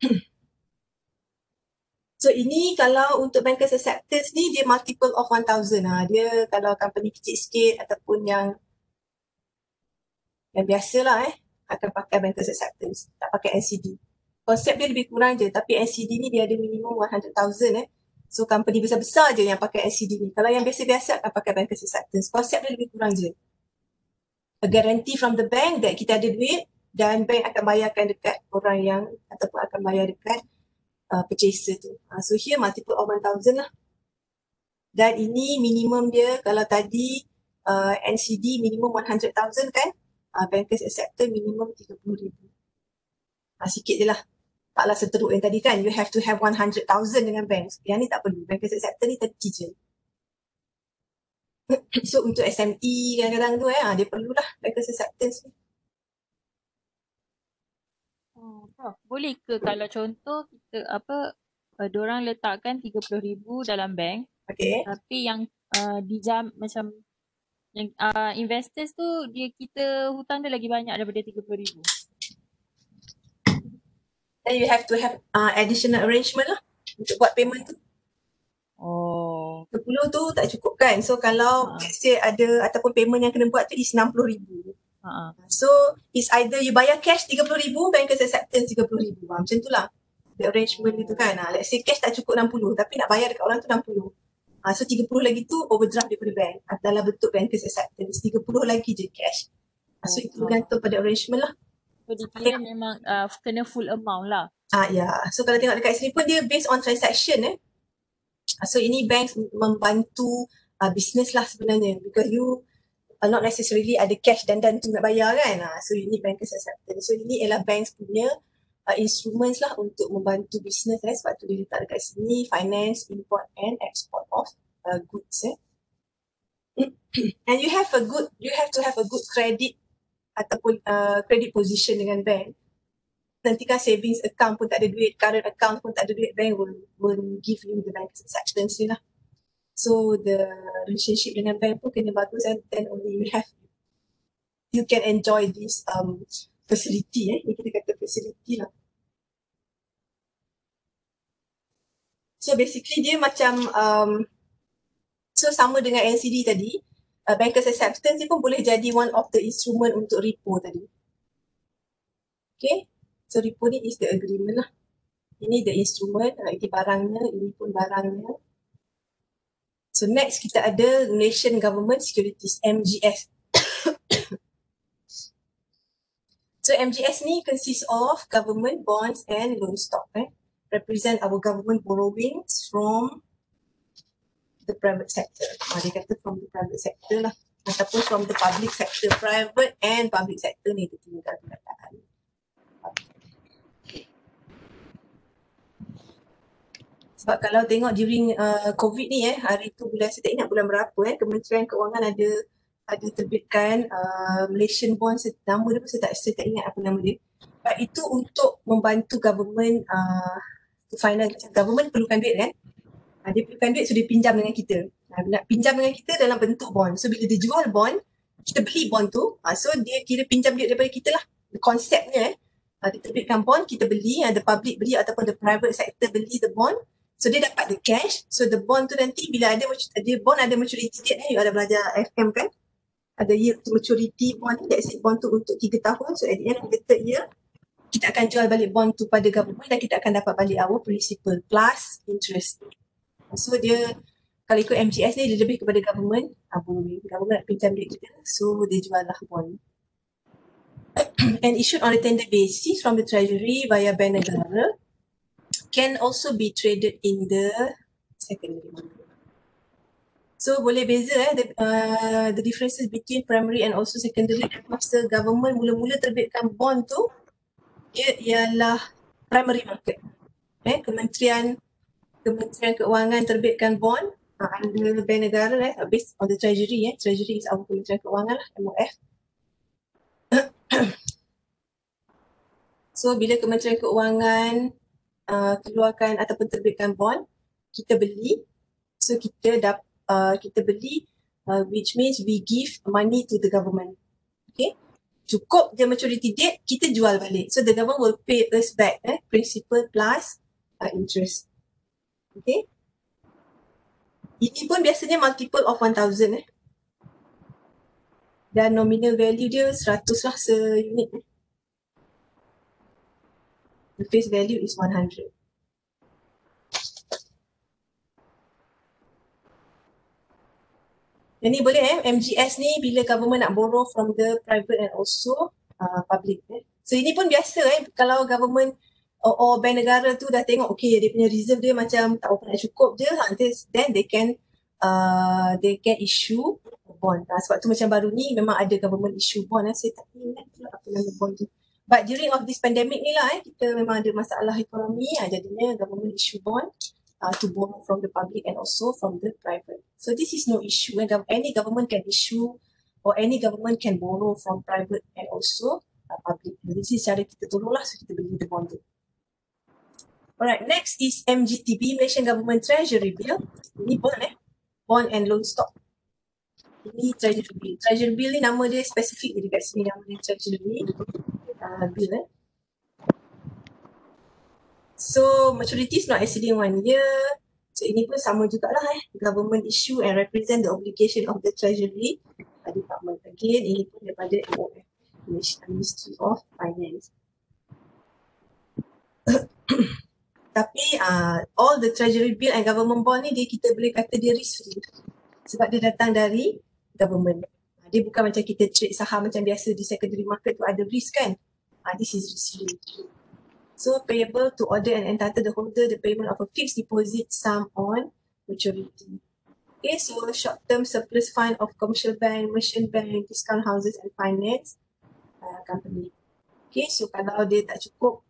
So ini kalau untuk bankers acceptance ni dia multiple of one thousand. Ha. Dia kalau company kecil sikit ataupun yang yang biasalah eh akan pakai bankers acceptance, tak pakai N C D. Konsep dia lebih kurang je, tapi N C D ni dia ada minimum one hundred thousand eh. So company besar-besar je yang pakai N C D ni. Kalau yang biasa-biasa akan pakai bankers acceptance. Konsep dia lebih kurang je. A guarantee from the bank that kita ada duit dan bank akan bayarkan dekat orang yang ataupun akan bayar dekat Uh, purchaser tu. Uh, so here multiple of one thousand lah. Dan ini minimum dia kalau tadi uh, N C D minimum one hundred thousand kan. Uh, bankers acceptor minimum tiga puluh ribu. Uh, sikit je lah. Taklah seteruk yang tadi kan. You have to have one hundred thousand dengan bank. Yang ni tak perlu. Bankers acceptor ni thirty je. So untuk S M E kadang-kadang tu eh, uh, dia perlulah bankers acceptance ni. Oh, boleh ke kalau contoh kita apa uh, diorang letakkan tiga puluh ribu dalam bank, okay, tapi yang uh, dijam macam yang uh, investors tu dia kita hutang dia lagi banyak daripada tiga puluh ribu. Then you have to have uh, additional arrangement lah untuk buat payment tu. Oh. sepuluh tu tak cukup kan. So kalau uh. let's say ada ataupun payment yang kena buat tu is enam puluh ribu. Uh-huh. So it's either you bayar cash tiga puluh ribu, bankers acceptance tiga puluh ribu. Ha, macam tu lah the arrangement itu kan. Ha, let's say cash tak cukup enam puluh tapi nak bayar dekat orang tu enam puluh. Ha, so tiga puluh lagi tu overdraft daripada bank ha, dalam bentuk bankers acceptance. tiga puluh lagi je cash. Ha, so itu bergantung pada arrangement lah. So dia kira memang uh, kena full amount lah. Ah ya. Yeah. So kalau tengok dekat sini pun dia based on transaction eh. Ha, so ini bank membantu uh, business lah sebenarnya because you Uh, not necessarily ada cash dan dan tu nak bayar kan. Uh, so you need bankers acceptance. So ini ialah banks punya uh, instruments lah untuk membantu business eh. Sebab tu dia letak dekat sini finance, import and export of uh, goods eh. And you have a good, you have to have a good credit ataupun uh, credit position dengan bank. Nanti kan savings account pun tak ada duit, current account pun tak ada duit, bank will, will give you the bankers acceptance ni lah. So the relationship dengan bank pun kena bagus and then only you have, you can enjoy this um, facility eh. Ni kita kata facility lah. So basically dia macam, um, so sama dengan N C D tadi, uh, bankers acceptance ni pun boleh jadi one of the instrument untuk repo tadi. Okay, so repo ni is the agreement lah. Ini the instrument, uh, ini barangnya, ini pun barangnya. So next kita ada Malaysian Government Securities, M G S. So M G S ni consists of government bonds and loan stock. Eh? Represent our government borrowings from the private sector. Ah, dia kata from the private sector lah. Ataupun from the public sector. Private and public sector ni dia tinggal perkataan. Sebab kalau tengok during uh, COVID ni eh, hari tu bulan, saya tak ingat bulan berapa eh, Kementerian Kewangan ada ada terbitkan uh, Malaysian bonds, nama dia pun saya tak, saya tak ingat apa nama dia. But itu untuk membantu government uh, to finance, government perlukan duit kan. Uh, dia perlukan duit so dia pinjam dengan kita. Uh, nak pinjam dengan kita dalam bentuk bond. So bila dia jual bond, kita beli bond tu, uh, so dia kira pinjam duit daripada kita lah. Konsepnya eh, uh, dia terbitkan bond, kita beli, uh, the public beli ataupun the private sector beli the bond. So dia dapat the cash. So the bond tu nanti bila ada, dia bond ada maturity date eh. You ada belajar F M kan. Ada year to maturity bond ni. Let's say bond tu untuk tiga tahun. So at the end of the third year, kita akan jual balik bond tu pada government dan kita akan dapat balik our principal plus interest. So dia, kalau ikut M G S ni dia lebih kepada government. Uh, borrowing. Government nak pinjam duit kita. So dia jual lah bond. and issued on a tender basis from the Treasury via Bank Negara can also be traded in the secondary market. So boleh beza eh the, uh, the differences between primary and also secondary. Masa government mula-mula terbitkan bond tu, ia ialah primary market. Eh, Kementerian Kementerian Keuangan terbitkan bond uh, under Bank Negara eh, based on the Treasury. Eh. Treasury is our Kementerian Keuangan lah, M O F. So bila Kementerian Keuangan uh, keluarkan ataupun terbitkan bond, kita beli. So kita dap, uh, kita beli uh, which means we give money to the government. Okay. Cukup dia maturity date, kita jual balik. So the government will pay us back eh, principal plus uh, interest. Okay. Ini pun biasanya multiple of one thousand eh. Dan nominal value dia seratus lah se-unit. The face value is one hundred. Yang ni boleh eh, M G S ni bila government nak borrow from the private and also uh, public eh. So ini pun biasa eh, kalau government or, or bank negara tu dah tengok okay dia punya reserve dia macam tak berapa nak cukup je, then they can uh, they can issue bond. Uh, sebab tu macam baru ni memang ada government issue bond eh. Saya tak ingat pula apa nama bond tu. But during of this pandemic ni lah eh, kita memang ada masalah ekonomi, uh, jadinya government issue bond uh, to borrow from the public and also from the private. So this is no issue. When any government can issue or any government can borrow from private and also uh, public. This is cara kita tolong lah, so kita beli the bond tu. Alright, next is M G T B, Malaysian Government Treasury Bill. Ini bond eh, bond and loan stock. Ini Treasury Bill. Treasury Bill ni nama dia spesifik je dekat sini, nama dia Treasury uh, Bill eh. So maturity is not exceeding one year. So ini pun sama jugalah eh, government issue and represent the obligation of the Treasury uh, Department. Again, ini pun daripada M O F, Ministry of Finance. Tapi uh, all the Treasury Bill and government bond ni dia kita boleh kata dia risk free sebab dia datang dari government. Uh, dia bukan macam kita trade saham macam biasa di secondary market tu ada risk kan. Uh, this is risk free. So payable to order and entitle the holder the payment of a fixed deposit sum on maturity. Okay, so short term surplus fund of commercial bank, merchant bank, discount houses and finance uh, company. Okay, so kalau dia tak cukup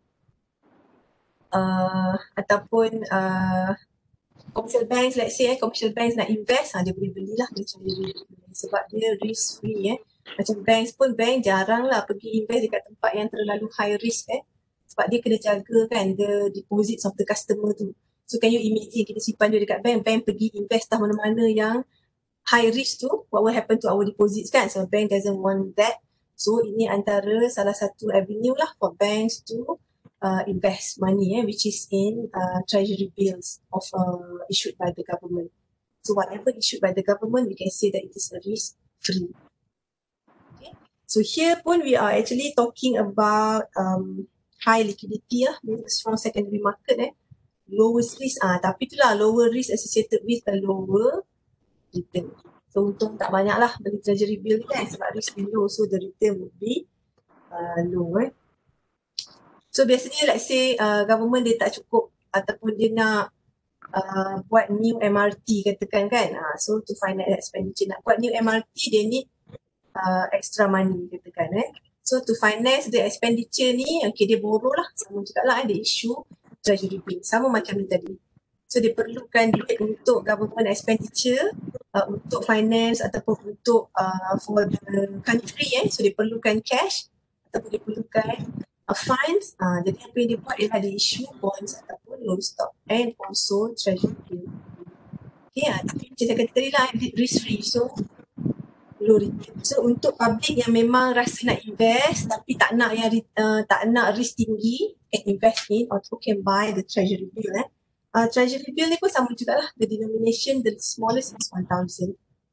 Uh, ataupun uh, commercial banks, let's say eh, commercial banks nak invest, ha, dia boleh belilah dia Treasury sebab dia risk free eh. Macam banks pun, bank jarang lah pergi invest dekat tempat yang terlalu high risk eh, sebab dia kena jaga kan the deposits of the customer tu. So can you imagine kita simpan duit dekat bank, bank pergi invest tah mana-mana yang high risk tu, what will happen to our deposits kan? So bank doesn't want that. So ini antara salah satu avenue lah for banks to Uh, invest money eh, which is in uh, treasury bills of uh, issued by the government. So whatever issued by the government, we can say that it is a risk free. Okay. So here pun we are actually talking about um, high liquidity lah, strong secondary market eh, lowest risk ah, tapi itulah lower risk associated with a lower return. So untung tak banyak lah beli treasury bill ni kan sebab risk low, so the return would be uh, low eh. So biasanya let's say uh, government dia tak cukup ataupun dia nak uh, buat new M R T katakan kan. Uh, so to finance expenditure, nak buat new M R T dia need uh, extra money katakan eh. So to finance the expenditure ni, okay dia borrow lah, sama juga lah eh, dia issue treasury bill. Sama macam ni tadi. So dia perlukan duit untuk government expenditure, uh, untuk finance ataupun untuk uh, for the country eh. So dia perlukan cash ataupun dia perlukan Uh, funds, uh, jadi apa yang dia buat ialah dia issue bonds ataupun loan stock and also treasury bill. Okay, uh, tapi macam saya kata tadi lah, risk free, so low return. So untuk public yang memang rasa nak invest tapi tak nak yang uh, tak nak risk tinggi, can invest in or can buy the treasury bill. Eh. Uh, treasury bill ni pun sama jugalah, the denomination, the smallest is one thousand.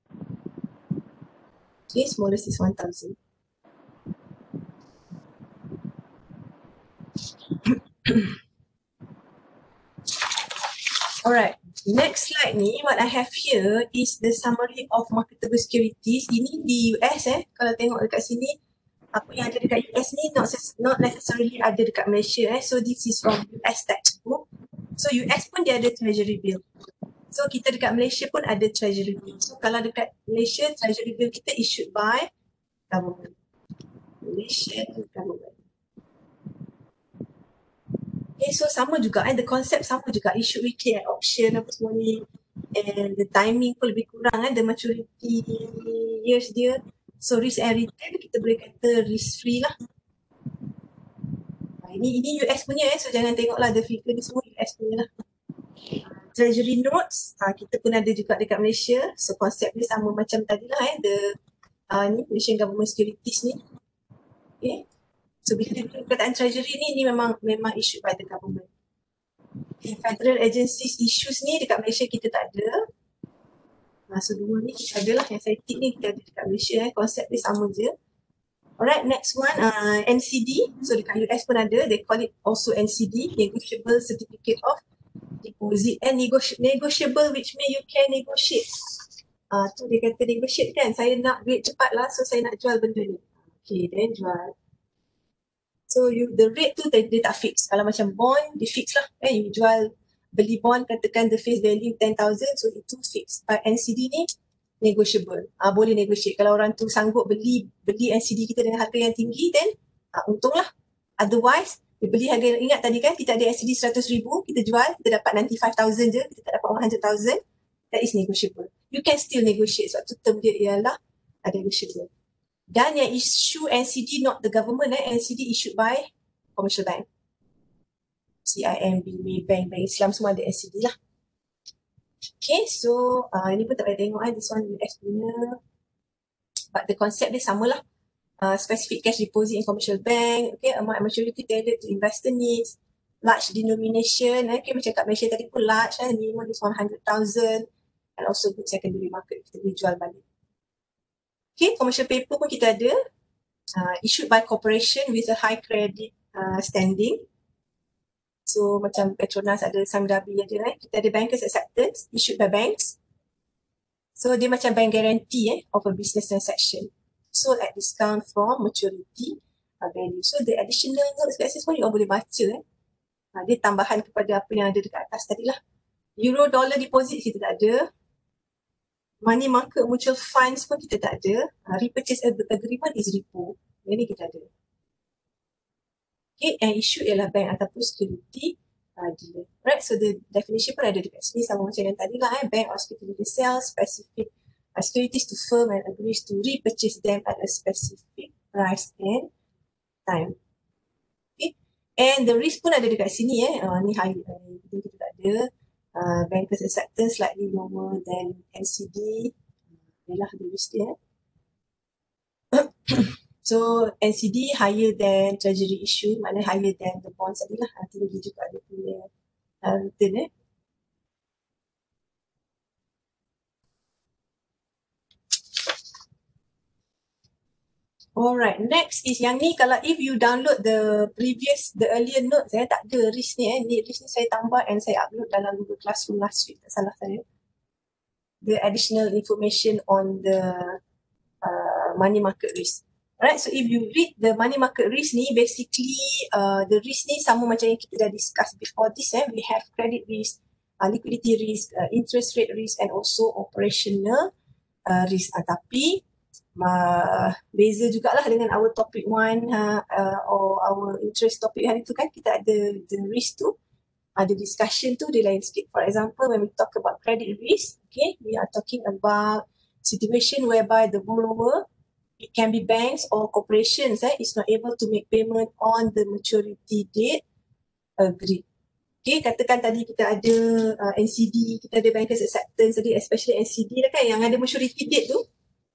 Okay, smallest is one thousand. Alright, next slide ni what I have here is the summary of marketable securities. Ini di U S eh, kalau tengok dekat sini apa yang ada dekat U S ni not, not necessarily ada dekat Malaysia eh. So this is from U S textbook. So U S pun dia ada treasury bill. So kita dekat Malaysia pun ada treasury bill. So kalau dekat Malaysia, treasury bill kita issued by government. Malaysian government. Okay, so sama juga eh, the concept sama juga, issue weekly at auction apa semua ni. And the timing pun lebih kurang eh, the maturity years dia. So risk and return kita boleh kata risk free lah. Ini ini U S punya eh, so jangan tengoklah the figure ni semua U S punya lah. Treasury notes, uh, kita pun ada juga dekat Malaysia. So konsep dia sama macam tadi lah eh, the uh, ni Malaysian Government Securities ni. Okay. So bila dia perkataan treasury ni, ni memang memang issued by the government. Okay. Federal agencies issues ni dekat Malaysia kita tak ada. Uh, so dua ni kita ada lah, yang saya tick ni kita ada dekat Malaysia eh, konsep dia sama je. Alright, next one, uh, N C D. So dekat U S pun ada, they call it also N C D, Negotiable Certificate of Deposit and negoti- negotiable, which mean you can negotiate. Ah uh, tu dia kata negotiate kan, saya nak duit cepat lah, so saya nak jual benda ni. Okay, then jual. So you the rate tu dia, dia tak fix. Kalau macam bond, dia fix lah. Eh, you jual, beli bond, katakan the face value ten thousand, so itu fix. But N C D ni negotiable. Ah uh, boleh negotiate. Kalau orang tu sanggup beli beli N C D kita dengan harga yang tinggi, then uh, untunglah. Otherwise, dia beli harga, ingat tadi kan kita ada N C D seratus ribu, kita jual, kita dapat ninety-five thousand je, kita tak dapat one hundred thousand, that is negotiable. You can still negotiate, sebab tu term dia ialah uh, negotiable. Dan yang issue N C D, not the government, eh, N C D issued by commercial bank. C I M B, Maybank, Bank Islam, semua ada N C D lah. Okay, so uh, ini pun tak payah tengok eh, this one U S punya. But the concept dia samalah. Uh, specific cash deposit in commercial bank, okay, amount maturity tailored to investor needs, large denomination, okay, macam kat Malaysia tadi pun large, eh, minimum is one hundred thousand, and also good secondary market, kita boleh jual balik. Okay, commercial paper pun kita ada, uh, issued by corporation with a high credit uh, standing. So macam Petronas ada, Samdabi ada, eh. Kita ada bankers acceptance, issued by banks. So dia macam bank guarantee eh, of a business transaction. Sold at discount from maturity uh, value. So the additional notes kat sini semua you all boleh baca eh. Uh, dia tambahan kepada apa yang ada dekat atas tadi lah. Euro dollar deposit kita tak ada. Money market mutual funds pun kita tak ada. Uh, repurchase agreement is repo. Ini kita ada. Okay, and issue ialah bank ataupun security uh, dealer. Right, so the definition pun ada dekat sini sama macam yang tadi lah eh. Bank or security sell specific Uh, securities to firm and agrees to repurchase them at a specific price and time. Okay. And the risk pun ada dekat sini eh. Uh, ni high, uh, kita tak ada. Uh, bankers acceptance slightly lower than N C D. Inilah the risk dia. So N C D higher than treasury issue, maknanya higher than the bonds tadi lah. Tinggi juga ada punya uh, return eh. Alright, next is yang ni, kalau if you download the previous, the earlier notes, saya tak ada risk ni eh. Ni risk ni saya tambah and saya upload dalam Google Classroom last week, tak salah saya. The additional information on the uh, money market risk. Alright, so if you read the money market risk ni, basically uh, the risk ni sama macam yang kita dah discuss before this eh. We have credit risk, uh, liquidity risk, uh, interest rate risk and also operational uh, risk. Uh, tapi Uh, beza jugalah dengan our topic one uh, uh, or our interest topic hari tu kan, kita ada the risk tu, ada discussion tu dia lain sikit. For example, when we talk about credit risk, okay, we are talking about situation whereby the borrower, it can be banks or corporations, eh, is not able to make payment on the maturity date agreed. Okay, katakan tadi kita ada uh, N C D, kita ada bankers acceptance tadi, especially N C D lah kan, yang ada maturity date tu,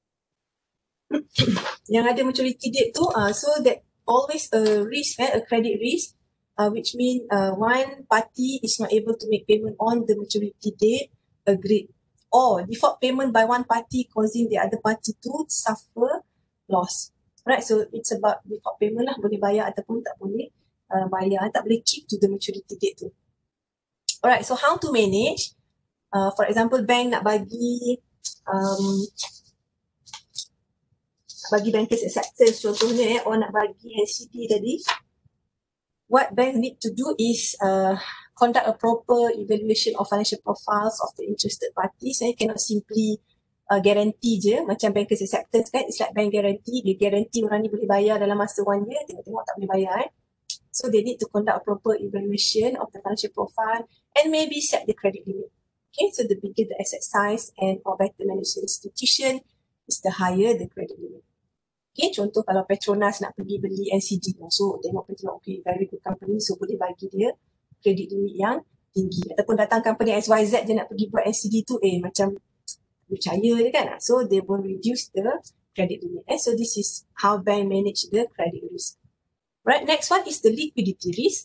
yang ada maturity date tu, uh, so that always a risk, eh, a credit risk, uh, which mean uh, one party is not able to make payment on the maturity date agreed, or default payment by one party causing the other party to suffer loss. Right, so it's about default payment lah, boleh bayar ataupun tak boleh uh, bayar, tak boleh keep to the maturity date tu. Alright, so how to manage? Uh, for example, bank nak bagi um, bagi bankers acceptance contohnya, eh, orang nak bagi N C D tadi, what bank need to do is uh, conduct a proper evaluation of financial profiles of the interested parties. Saya cannot simply uh, guarantee je macam bankers acceptance kan, it's like bank guarantee, dia guarantee orang ni boleh bayar dalam masa one year, tengok-tengok tak boleh bayar eh. So they need to conduct a proper evaluation of the financial profile and maybe set the credit limit. Okay, so the bigger the asset size and or better managed institution is the higher the credit limit. Okay, contoh kalau Petronas nak pergi beli N C D, so tengok Petronas, okay, very good company, so boleh bagi dia credit limit yang tinggi. Ataupun datang company X Y Z je nak pergi buat N C D tu, eh macam percaya je kan, so they will reduce the credit limit. Eh, so this is how bank manage the credit risk. Right, next one is the liquidity risk.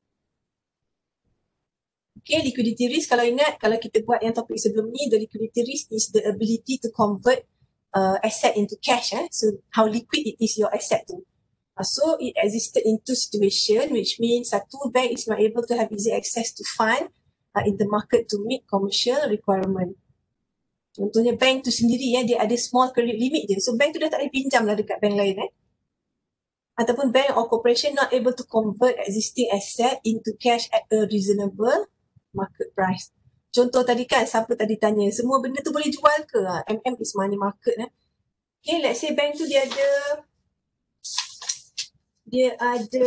Okay, liquidity risk, kalau ingat, kalau kita buat yang topik sebelum ni, the liquidity risk is the ability to convert uh, asset into cash. Eh? So, how liquid it is your asset tu. Uh, so, it existed in two situations, which means satu, bank is not able to have easy access to fund uh, in the market to meet commercial requirement. Contohnya, bank tu sendiri, eh, dia ada small credit limit je. So, bank tu dah tak boleh pinjam lah dekat bank lain. Eh? Ataupun bank or corporation not able to convert existing asset into cash at a reasonable market price. Contoh tadi kan, siapa tadi tanya, semua benda tu boleh jual ke? M M is money market. Eh? Okay, let's say bank tu dia ada, dia ada,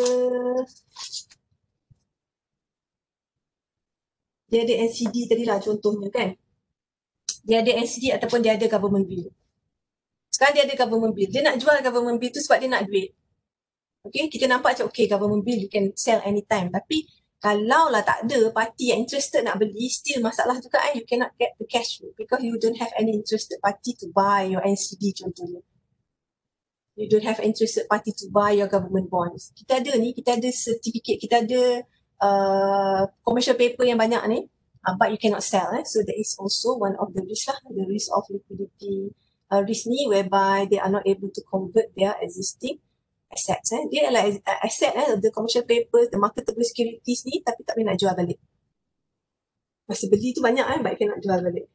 dia ada N C D tadi lah contohnya kan. Dia ada N C D ataupun dia ada government bill. Sekarang dia ada government bill. Dia nak jual government bill tu sebab dia nak duit. Okay, kita nampak macam okay, government bill you can sell anytime. Tapi kalau lah tak ada parti yang interested nak beli, still masalah juga kan, you cannot get the cash flow because you don't have any interested party to buy your N C D contohnya. You don't have interested party to buy your government bonds. Kita ada ni, kita ada certificate, kita ada uh, commercial paper yang banyak ni, uh, but you cannot sell. Eh? So that is also one of the risk lah, the risk of liquidity uh, risk ni whereby they are not able to convert their existing assets. Eh. Dia adalah asset, eh, the commercial papers, the marketable securities ni, tapi tak boleh nak jual balik. Masa beli tu banyak kan, but you cannot jual balik.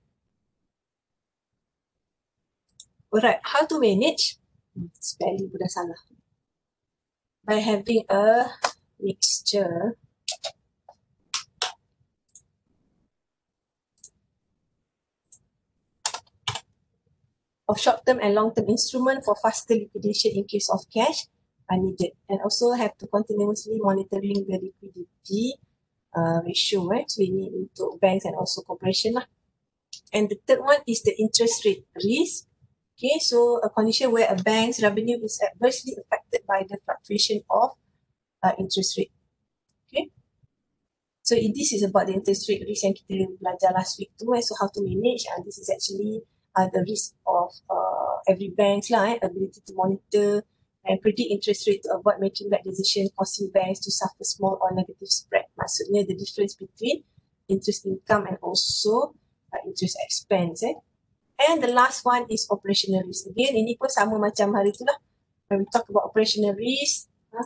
Alright, how to manage? It's very mudah salah. By having a mixture of short-term and long-term instrument for faster liquidation in case of cash are needed, and also have to continuously monitoring the liquidity uh, ratio. Right? So we need untuk banks and also corporation lah. And the third one is the interest rate risk. Okay, so a condition where a bank's revenue is adversely affected by the fluctuation of uh, interest rate. Okay, so this is about the interest rate risk yang kita belajar last week tu. Eh? So how to manage, and this is actually uh, the risk of uh, every bank's lah, eh? ability to monitor and predict interest rate to avoid making bad decision causing banks to suffer small or negative spread. Maksudnya the difference between interest income and also uh, interest expense. Eh? And the last one is operational risk. Again, ini pun sama macam hari tu lah. When we talk about operational risk, huh?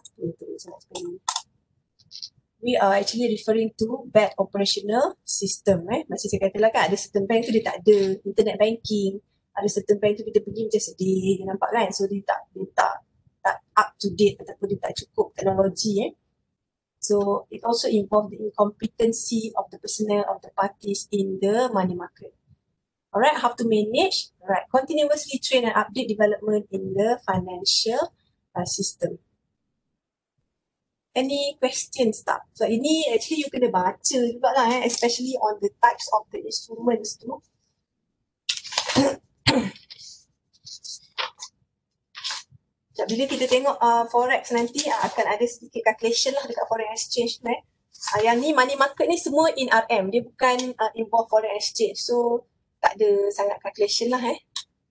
we are actually referring to bad operational system. Eh? Macam saya kata lah kan, ada certain bank tu dia tak ada internet banking. Ada certain bank tu kita pergi macam sedih, dia nampak kan. So dia tak, dia tak, tak up to date ataupun dia tak cukup teknologi. Eh? So it also involves the incompetency of the personnel of the parties in the money market. Alright, how to manage? Alright, continuously train and update development in the financial uh, system. Any questions tak? So ini actually you kena baca juga lah, eh? Especially on the types of the instruments tu. Bila kita tengok uh, forex nanti uh, akan ada sedikit calculation lah dekat foreign exchange tu. Eh? Uh, yang ni money market ni semua in R M, dia bukan uh, involve foreign exchange. So tak ada sangat calculation lah eh.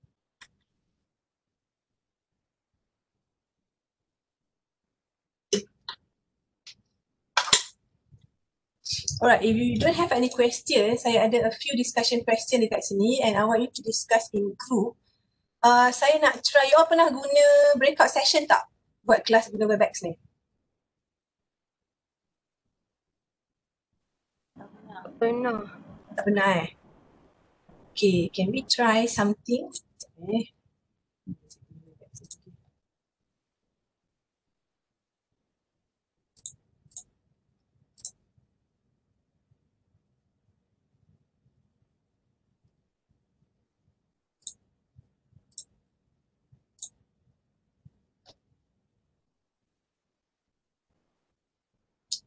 Alright, if you don't have any questions, saya ada a few discussion question dekat sini and I want you to discuss in group. Uh, saya nak try, you all pernah guna breakout session tak? Buat kelas guna Webex ni? Tak pernah. Tak pernah eh? Okay, can we try something? Okay.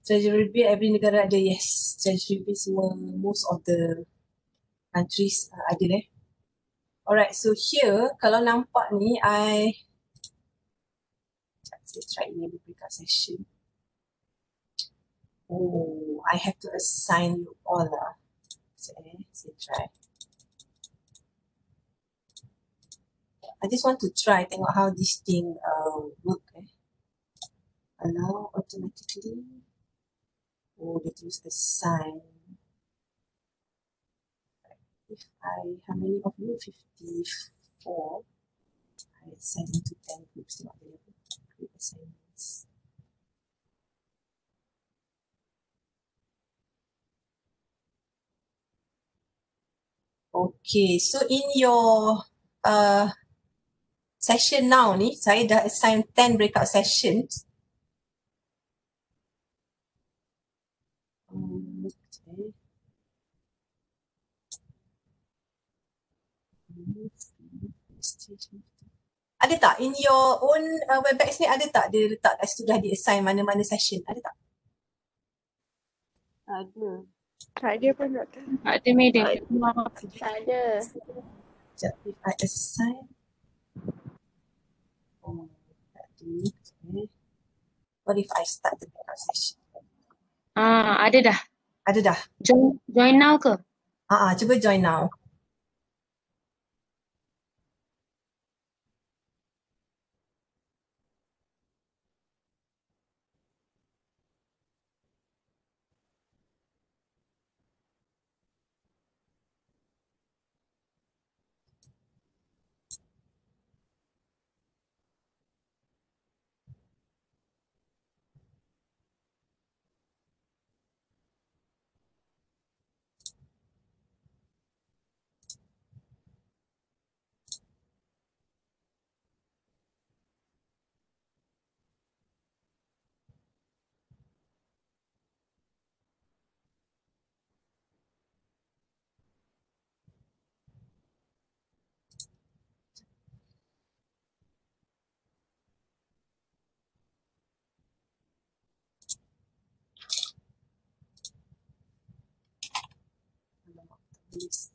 Treasury bill every negara ada, yes. Treasury bill semua, most of the countries uh, ada eh. Alright, so here kalau nampak ni, I saya try enable breakout session. Oh, I have to assign you all lah. Saya, saya try. I just want to try tengok how this thing uh, work eh. Allow automatically. Oh, they use assign. If I, how many of you? fifty-four. I assign into ten groups. Tengok dia group assignments. Okay, so in your uh, session now ni, saya dah assign ten breakout sessions. Um, okay. Ada tak in your own uh, Webex ni, ada tak dia letak kat situ dah di assign mana-mana session? Ada tak? Ada. Tak ada pun doktor. Ada madam. Tak ada. Sekejap, if I assign. Oh, tak ada. Okay. What if I start the breakout session? Ah, ada dah. Ada dah? Join, join now ke? Ah, uh, cuba join now. Please.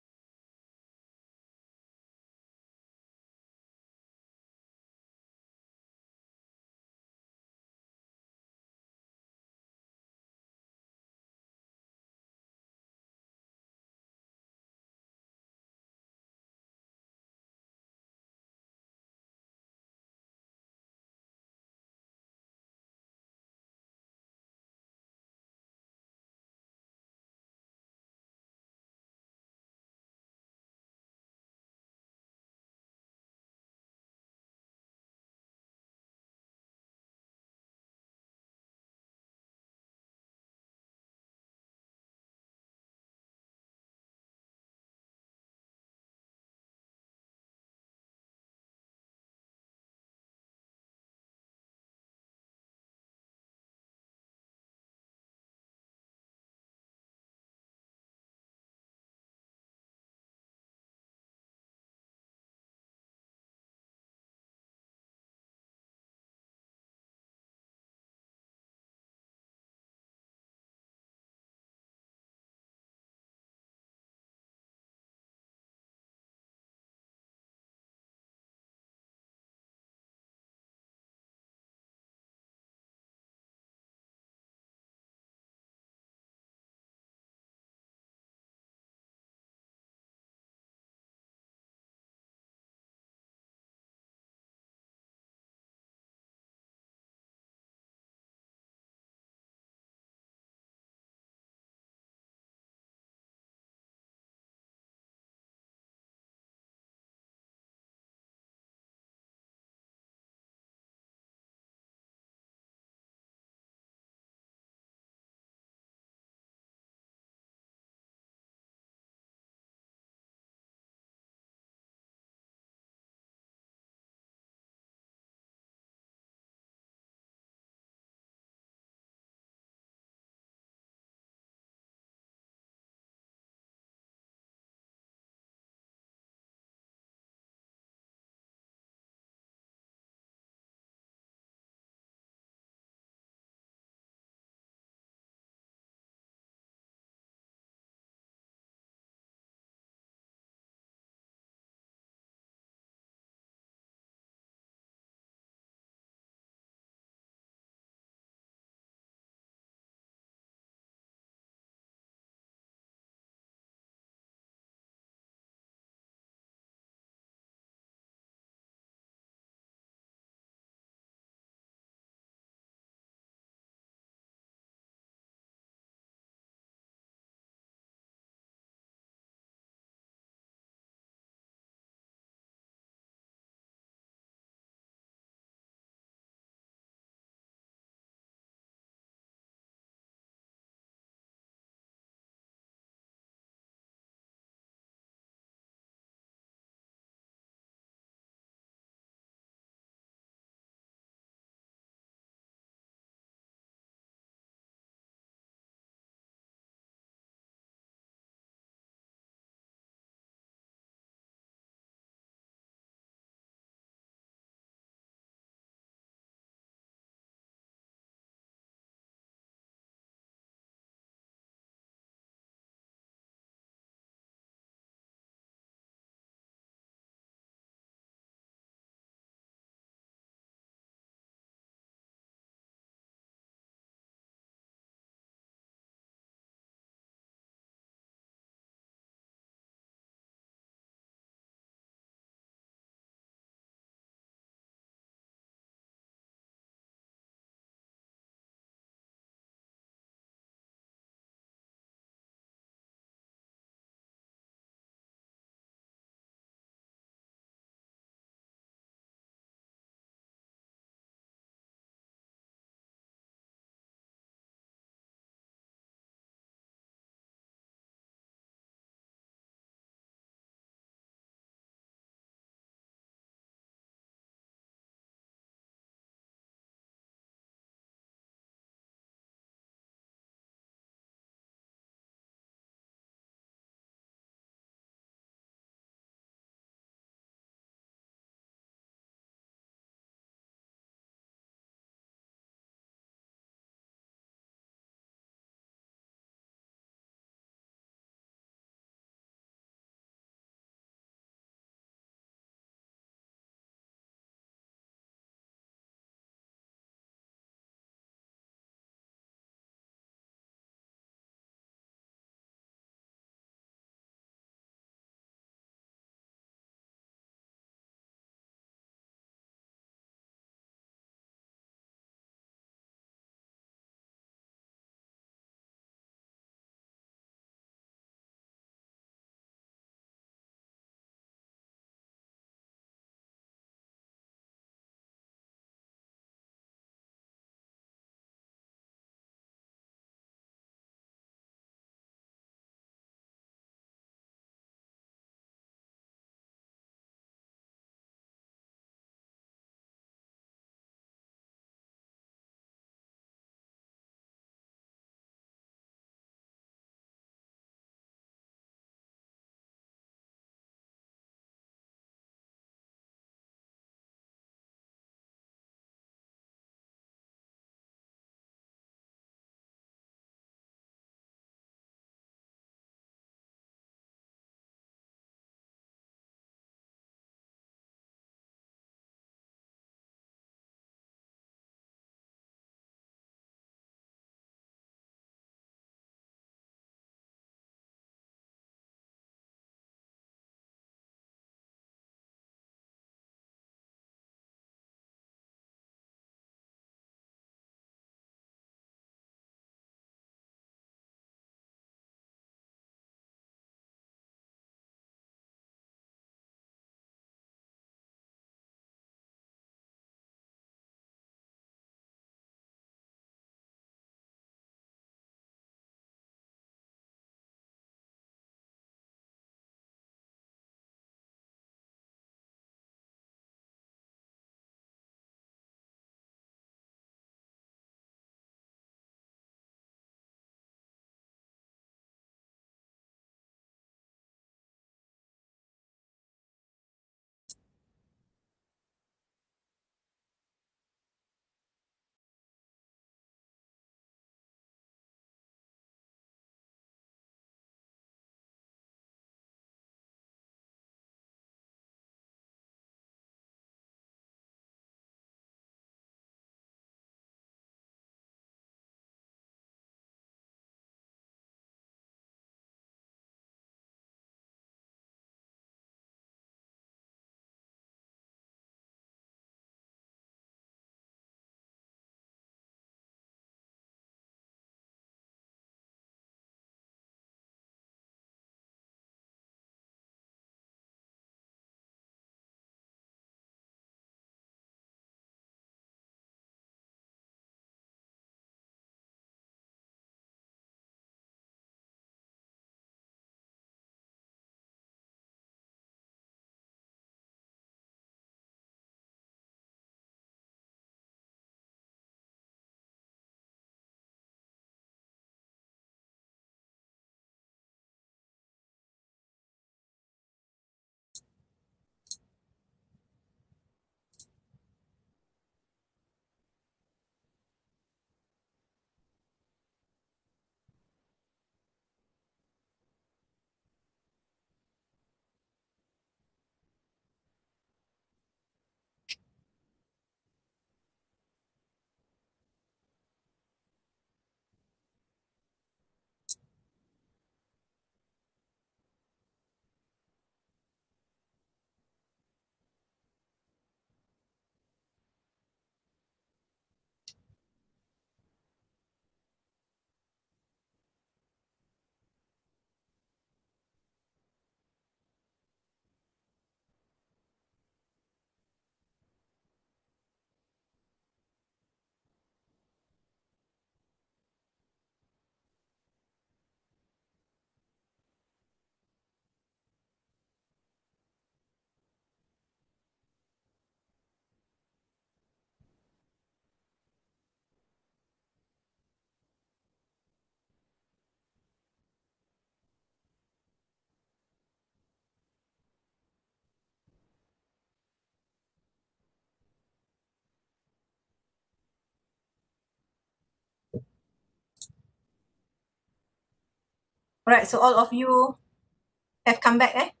Alright, so all of you have come back eh?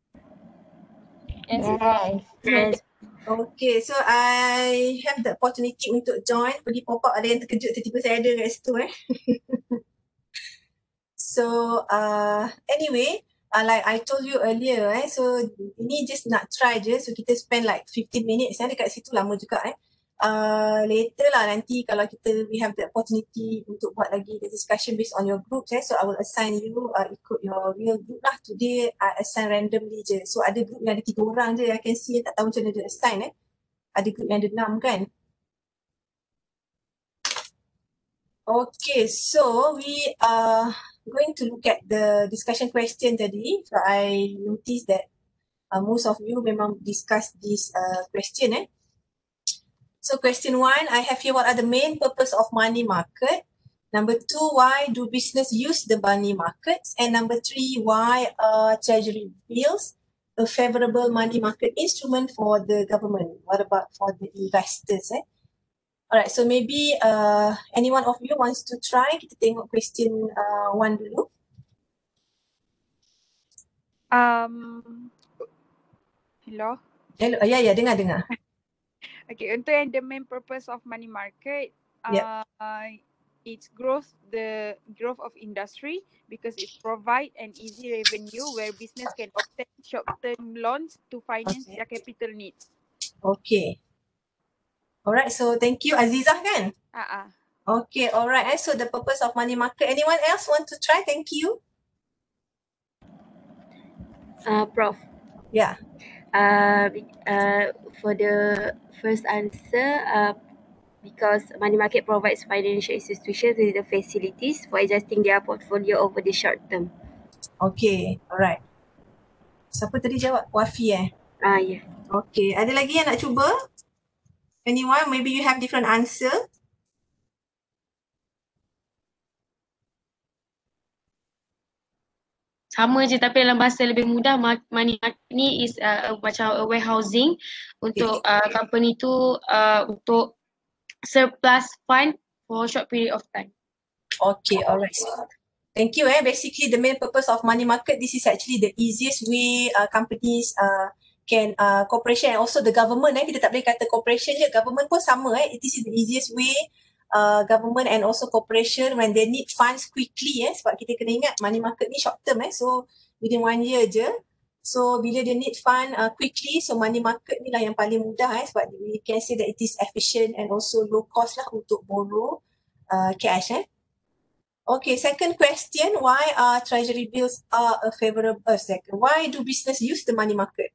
Yes. Yes. Yes. Okay, so I have the opportunity untuk join. Pergi pop up ada yang terkejut tiba-tiba saya ada kat situ eh. So uh, anyway, uh, like I told you earlier eh, so ini just nak try je. So kita spend like fifteen minutes eh, dekat situ lama juga eh. Uh, later lah nanti kalau kita we have the opportunity untuk buat lagi the discussion based on your group eh. So I will assign you uh, ikut your real group lah. Today I assign randomly je. So ada group yang ada tiga orang je I can see, tak tahu macam mana dia assign eh. Ada group yang ada enam kan. Okay, so we are going to look at the discussion question tadi. So I noticed that uh, most of you memang discuss this uh, question eh. So question one, I have here what are the main purpose of money market? Number two, why do business use the money markets? And number three, why are treasury bills a favorable money market instrument for the government? What about for the investors eh? Alright, so maybe uh, any one of you wants to try. Kita tengok question uh, one dulu. Um, hello. Hello, ya ya dengar dengar. Okay, untuk yang the main purpose of money market, Yep. uh, it's growth the growth of industry because it provide an easy revenue where business can obtain short-term loans to finance Okay. their capital needs. Okay. Alright, so thank you Azizah kan? Ah, uh-uh. Okay, alright. Eh, so the purpose of money market. Anyone else want to try? Thank you. Uh, Prof. Yeah. Uh, be- uh, for the first answer, uh, because money market provides financial institutions with the facilities for adjusting their portfolio over the short term. Okay, alright. Siapa tadi jawab? Wafi eh? Ah, yeah. Okay, ada lagi yang nak cuba? Anyone? Maybe you have different answer. Sama je tapi dalam bahasa lebih mudah, money market ni is uh, macam a warehousing untuk uh, company tu uh, untuk surplus fund for short period of time. Okay, alright. So, thank you. Eh. Basically, the main purpose of money market, this is actually the easiest way uh, companies uh, can, uh, corporation and also the government. Eh. Kita tak boleh kata corporation je, government pun sama. Eh. This is the easiest way uh, government and also corporation when they need funds quickly. Eh. Sebab kita kena ingat money market ni short term. Eh. So, within one year je. So, bila dia need fund uh, quickly, so money market ni lah yang paling mudah. Eh. Sebab we can say that it is efficient and also low cost lah untuk borrow uh, cash. Eh. Okay, second question, why are treasury bills are a favorable, uh, second, why do business use the money market?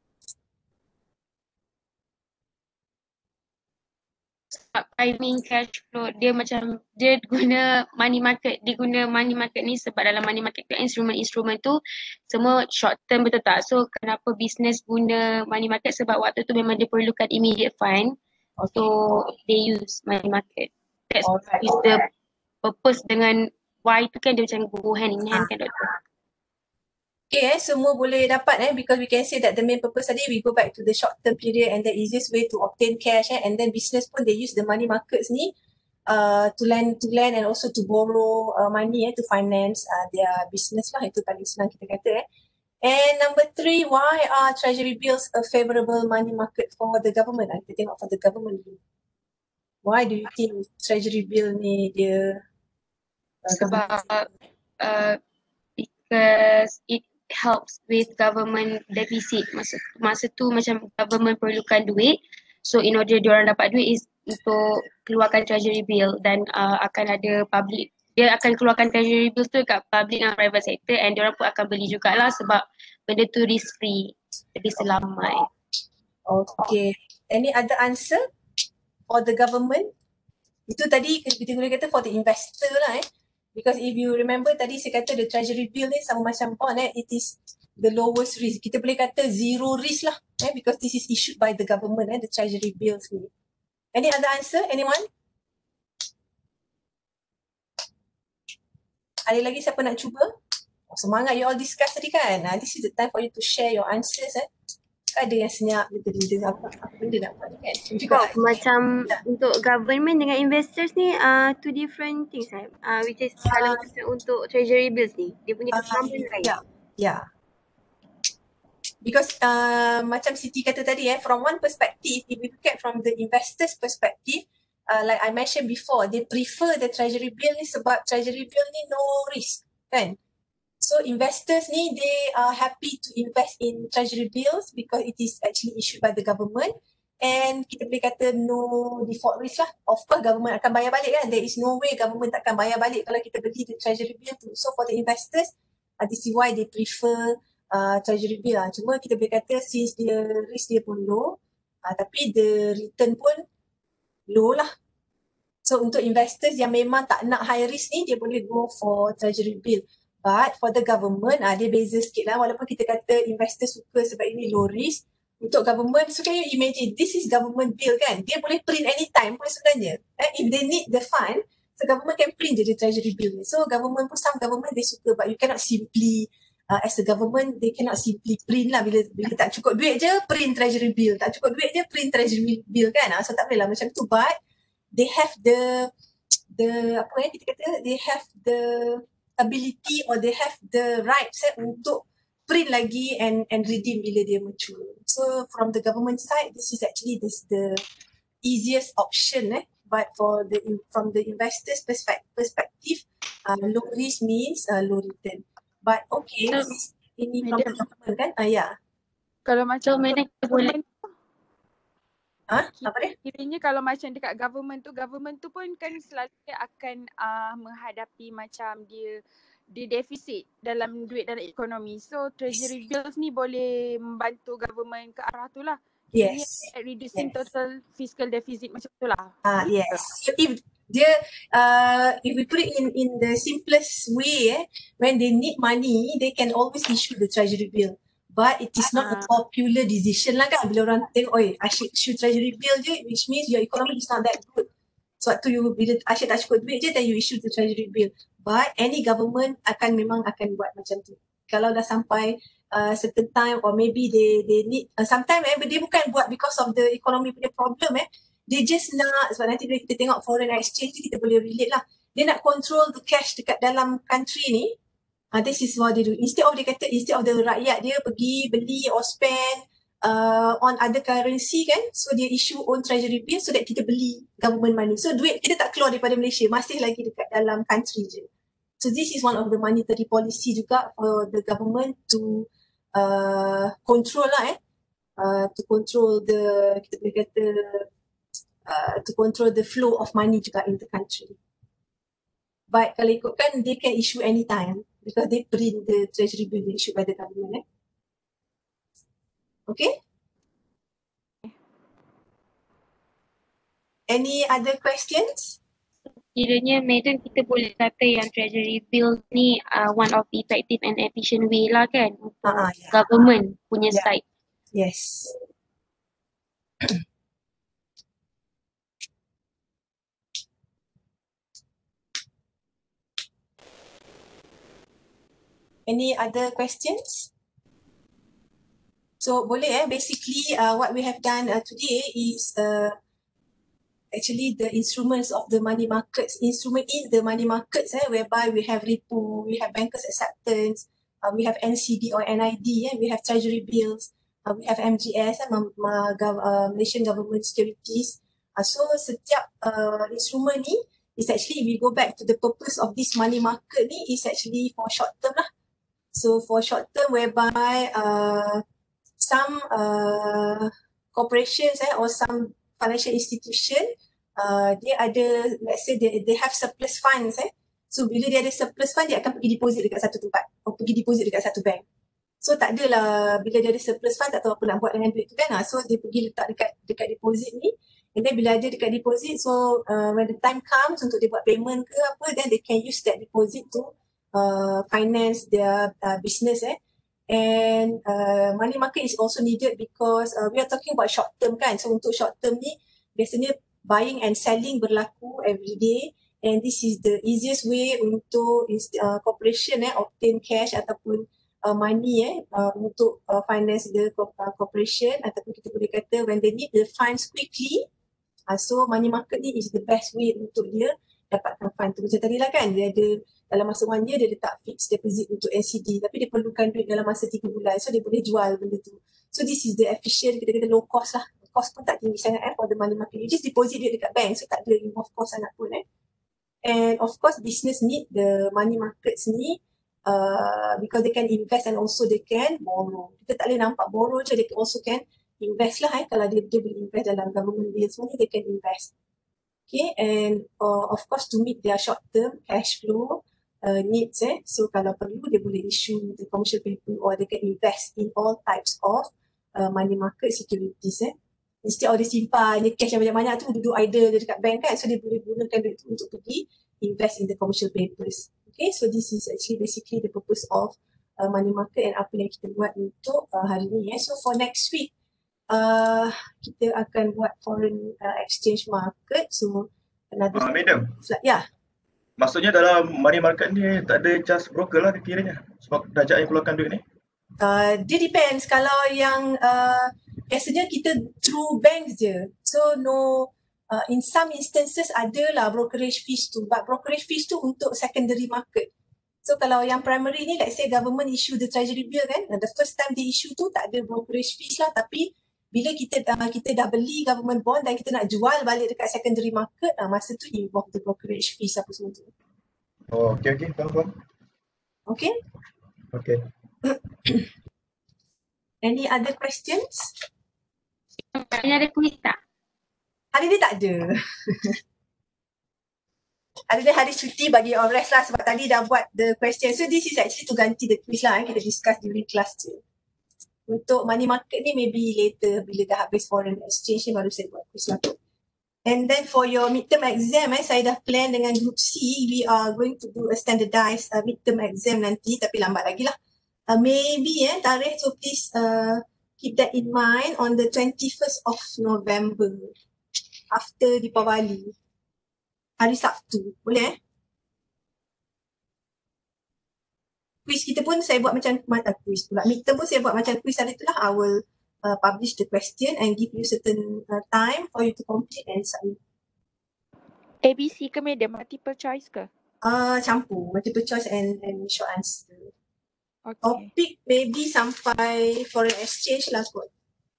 Sebab timing cash flow dia macam dia guna money market, dia guna money market ni sebab dalam money market tu instrumen-instrumen tu semua short term, betul tak? So kenapa business guna money market, sebab waktu tu memang dia perlukan immediate fund. Okay. So they use money market. That's Alright. is the purpose dengan why tu kan dia macam go hand in hand kan doktor. Okay, eh, semua boleh dapat eh, because we can say that the main purpose tadi we go back to the short term period and the easiest way to obtain cash eh, and then business pun they use the money markets ni uh, to lend to lend and also to borrow uh, money eh, to finance uh, their business lah, itu paling senang kita kata eh. And number three, why are treasury bills a favorable money market for the government? Ah, kita tengok for the government dulu. Why do you think treasury bill ni dia uh, Sebab government- uh, because it helps with government deficit. Masa masa tu macam government perlukan duit, so in order diorang dapat duit is untuk keluarkan treasury bill, dan uh, akan ada public, dia akan keluarkan treasury bill tu kat public dan private sector, and diorang pun akan beli jugalah sebab benda tu risk free, lebih selamat. Okay. Any other answer for the government? Itu tadi kita boleh kata for the investor lah eh. Because if you remember tadi saya kata the treasury bill ni sama macam bond eh. It is the lowest risk. Kita boleh kata zero risk lah eh. Because this is issued by the government eh. The treasury bills ni. Any other answer? Anyone? Ada lagi siapa nak cuba? Oh, semangat you all discuss tadi kan. Nah, this is the time for you to share your answers eh. ada yang senyap, benda-benda apa, apa benda nak buat kan. Juga. Oh, macam Ya. untuk government dengan investors ni uh, two different things eh. Uh, which is kalau Uh, macam untuk treasury bills ni, dia punya uh, kefahaman lain. ya, ya. Because uh, macam Siti kata tadi eh, from one perspective, if we look at from the investors perspective, uh, like I mentioned before, they prefer the treasury bill ni sebab treasury bill ni no risk, kan? So investors ni, they are happy to invest in treasury bills because it is actually issued by the government, and kita boleh kata no default risk lah. Of course government akan bayar balik kan. There is no way government takkan bayar balik kalau kita beli the treasury bill tu. So for the investors, uh, this is why they prefer Uh, treasury bill lah. Cuma kita boleh kata since dia risk dia pun low, uh, tapi the return pun low lah. So untuk investors yang memang tak nak high risk ni, dia boleh go for treasury bill. But for the government, uh, dia beza sikit lah. Walaupun kita kata investor suka sebab ini low risk, untuk government, so can you imagine, this is government bill kan, dia boleh print anytime pun sebenarnya. Eh, if they need the fund, so government can print je the treasury bill ni. So government pun, some government they suka, but you cannot simply Uh, as a government, they cannot simply print lah. Bila, bila tak cukup duit je, print treasury bill. Tak cukup duit je, print treasury bill kan. Uh, so tak boleh lah macam tu. But they have the, the apa yang kita kata, they have the ability or they have the rights eh, untuk print lagi and and redeem bila dia mature. So from the government side, this is actually this the easiest option eh. But for the from the investors perspective, uh, low risk means uh, low return. But okay, So, this ini from the Madam, government kan? Ah ya. kalau so macam madam kita boleh government, Ah, apa dia? kiranya kalau macam dekat government tu, government tu pun kan selalu dia akan uh, menghadapi macam dia dia defisit dalam duit dalam ekonomi. So treasury bills ni boleh membantu government ke arah tu lah. Kiranya Yes. at reducing Yes. total fiscal deficit macam tu lah. Ah yes. So if dia uh, if we put it in in the simplest way eh, when they need money, they can always issue the treasury bill. But it is not a Ah, popular decision lah kan. Bila orang tengok, oi, Asyik issue treasury bill je, which means your economy is not that good. So waktu you, bila Asyik tak cukup duit je, then you issue the treasury bill. But any government akan memang akan buat macam tu. Kalau dah sampai uh, certain time or maybe they they need, uh, sometimes eh, dia bukan buat because of the economy punya problem eh. Dia just nak, sebab nanti bila kita tengok foreign exchange ni, kita boleh relate lah. Dia nak control the cash dekat dalam country ni. Uh, this is what they do. Instead of dia kata, instead of the rakyat dia pergi beli or spend uh, on other currency kan, so dia issue own treasury bill so that kita beli government money. So duit kita tak keluar daripada Malaysia, masih lagi dekat dalam country je. So this is one of the monetary policy juga for the government to uh, control lah eh. Uh, to control the, kita boleh kata, Uh, to control the flow of money juga in the country. But kalau ikutkan, they can issue anytime because they print the treasury bill issued by the government. Eh? Okay? Any other questions? kiranya madam kita boleh kata yang treasury bill ni uh, one of the effective and efficient way lah kan untuk Ah, uh, yeah. government punya Yeah. side. Yes. Any other questions? So boleh eh, basically uh, what we have done uh, today is uh, actually the instruments of the money markets, instrument in the money markets eh, whereby we have repo, we have bankers acceptance, uh, we have N C D or N I D, eh, we have treasury bills, uh, we have M G S, eh, ma- ma- gov- uh, Malaysian Government Securities. Uh, so setiap uh, instrument ni is actually, we go back to the purpose of this money market ni is actually for short term lah. So for short term whereby uh, some uh, corporations eh, or some financial institution, uh, dia ada, let's say they, they have surplus funds eh. So bila dia ada surplus fund, dia akan pergi deposit dekat satu tempat atau pergi deposit dekat satu bank. So tak adalah bila dia ada surplus fund tak tahu apa nak buat dengan duit tu kan. So dia pergi letak dekat dekat deposit ni. And then bila ada dekat deposit, so uh, when the time comes untuk dia buat payment ke apa, then they can use that deposit to uh, finance their uh, business eh. And uh, money market is also needed because uh, we are talking about short term kan. So untuk short term ni biasanya buying and selling berlaku every day, and this is the easiest way untuk uh, corporation eh obtain cash ataupun uh, money eh uh, untuk uh, finance the uh, corporation, ataupun kita boleh kata when they need the funds quickly. Uh, so money market ni is the best way untuk dia dapatkan fund tu. Macam tadi lah kan, dia ada dalam masa one year dia letak fixed deposit untuk N C D, tapi dia perlukan duit dalam masa tiga bulan, so dia boleh jual benda tu. So this is the efficient, kita kata low cost lah. Cost pun tak tinggi sangat eh for the money market. You just deposit duit dekat bank, so tak ada involve cost sangat pun eh. And of course business need the money markets ni uh, because they can invest and also they can borrow. Kita tak boleh nampak borrow je, they can also can invest lah eh. Kalau dia, dia boleh invest dalam government bills money, they can invest. Okay, and uh, of course to meet their short term cash flow uh, needs eh. So kalau perlu dia boleh issue the commercial paper or they can invest in all types of uh, money market securities eh. Instead of dia simpan dia cash yang banyak-banyak tu duduk idle dia dekat bank kan, so dia boleh gunakan duit tu untuk pergi invest in the commercial papers. Okay, so this is actually basically the purpose of uh, money market and apa yang kita buat untuk uh, hari ni eh. So for next week uh, kita akan buat foreign uh, exchange market. So another uh, Madam, slide. Ya. Maksudnya dalam money market ni tak ada charge broker lah kiranya sebab darjah yang keluarkan duit ni? Uh, dia depends. Kalau yang uh, biasanya kita through banks je. So no, uh, in some instances ada lah brokerage fees tu. But brokerage fees tu untuk secondary market. So kalau yang primary ni, let's say government issue the treasury bill kan. The first time they issue tu tak ada brokerage fees lah. Tapi bila kita uh, kita dah beli government bond dan kita nak jual balik dekat secondary market, uh, masa tu involve the brokerage fees apa semua tu. Oh, okay, okay. Faham, faham. Okay. Okay. Any other questions? Ini ada kuis tak? Hari ni tak ada. Hari ni hari cuti bagi all rest lah sebab tadi dah buat the question. So this is actually to ganti the quiz lah eh. Kita discuss during class je. Untuk money market ni maybe later bila dah habis foreign exchange ni baru saya buat quiz lah. And then for your midterm exam eh, saya dah plan dengan group C, we are going to do a standardized uh, midterm exam nanti, tapi lambat lagi lah. Uh, maybe eh, tarikh, so please uh, keep that in mind on the twenty-first of November after Deepavali. Hari Sabtu, boleh eh? Quiz kita pun saya buat macam, uh, quiz pula, midterm pun saya buat macam quiz hari tu lah. I will uh, publish the question and give you certain uh, time for you to complete and submit. A B C ke madam? Multiple choice ke? Uh, campur, multiple choice and, and short answer. Okay. Topik maybe sampai foreign exchange lah kot.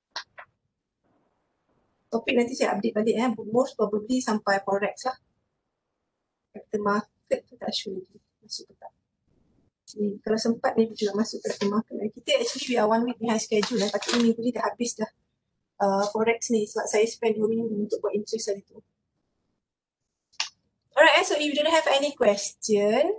Topik nanti saya update balik eh. Most probably sampai forex lah. Capital market tu tak sure lagi. Masuk ke tak. Jadi, kalau sempat maybe juga masuk capital market. Kita actually we are one week behind schedule lah. Tapi minggu ni dah habis dah uh, forex ni. Sebab saya spend dua minggu untuk buat interest hari tu. Alright, so if you don't have any question,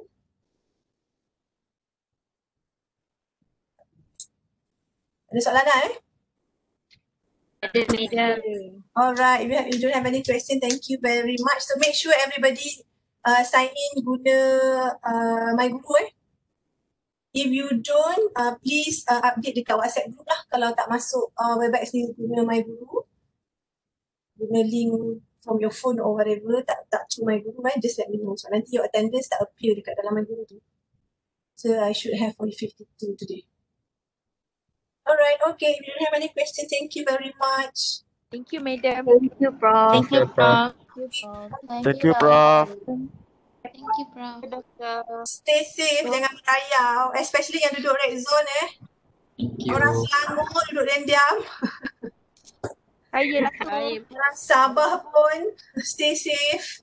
ada soalan dah eh? Ada madam. Alright, if you, have, if you don't have any question, thank you very much. So make sure everybody uh, sign in guna uh, My Guru eh. If you don't, uh, please uh, update dekat WhatsApp group lah. Kalau tak masuk uh, Webex ni guna My Guru, guna link from your phone or whatever, tak tak through My Guru eh, just let me know. So nanti your attendance tak appear dekat dalam My Guru tu. So I should have only fifty-two today. Alright, okay. If you don't have any questions, thank you very much. Thank you madam. Thank you, Prof. Thank you, Prof. Thank you, Prof. Thank you, Prof. Stay safe, jangan merayau. Especially yang duduk red zone eh. Thank you. Orang Selangor duduk diam-diam. Saya lah. Orang Sabah pun stay safe.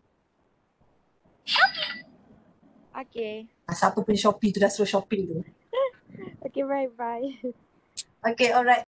Okay. Ah, siapa pun Shopee tu dah suruh shopping tu. Okay, bye bye. Okay, alright.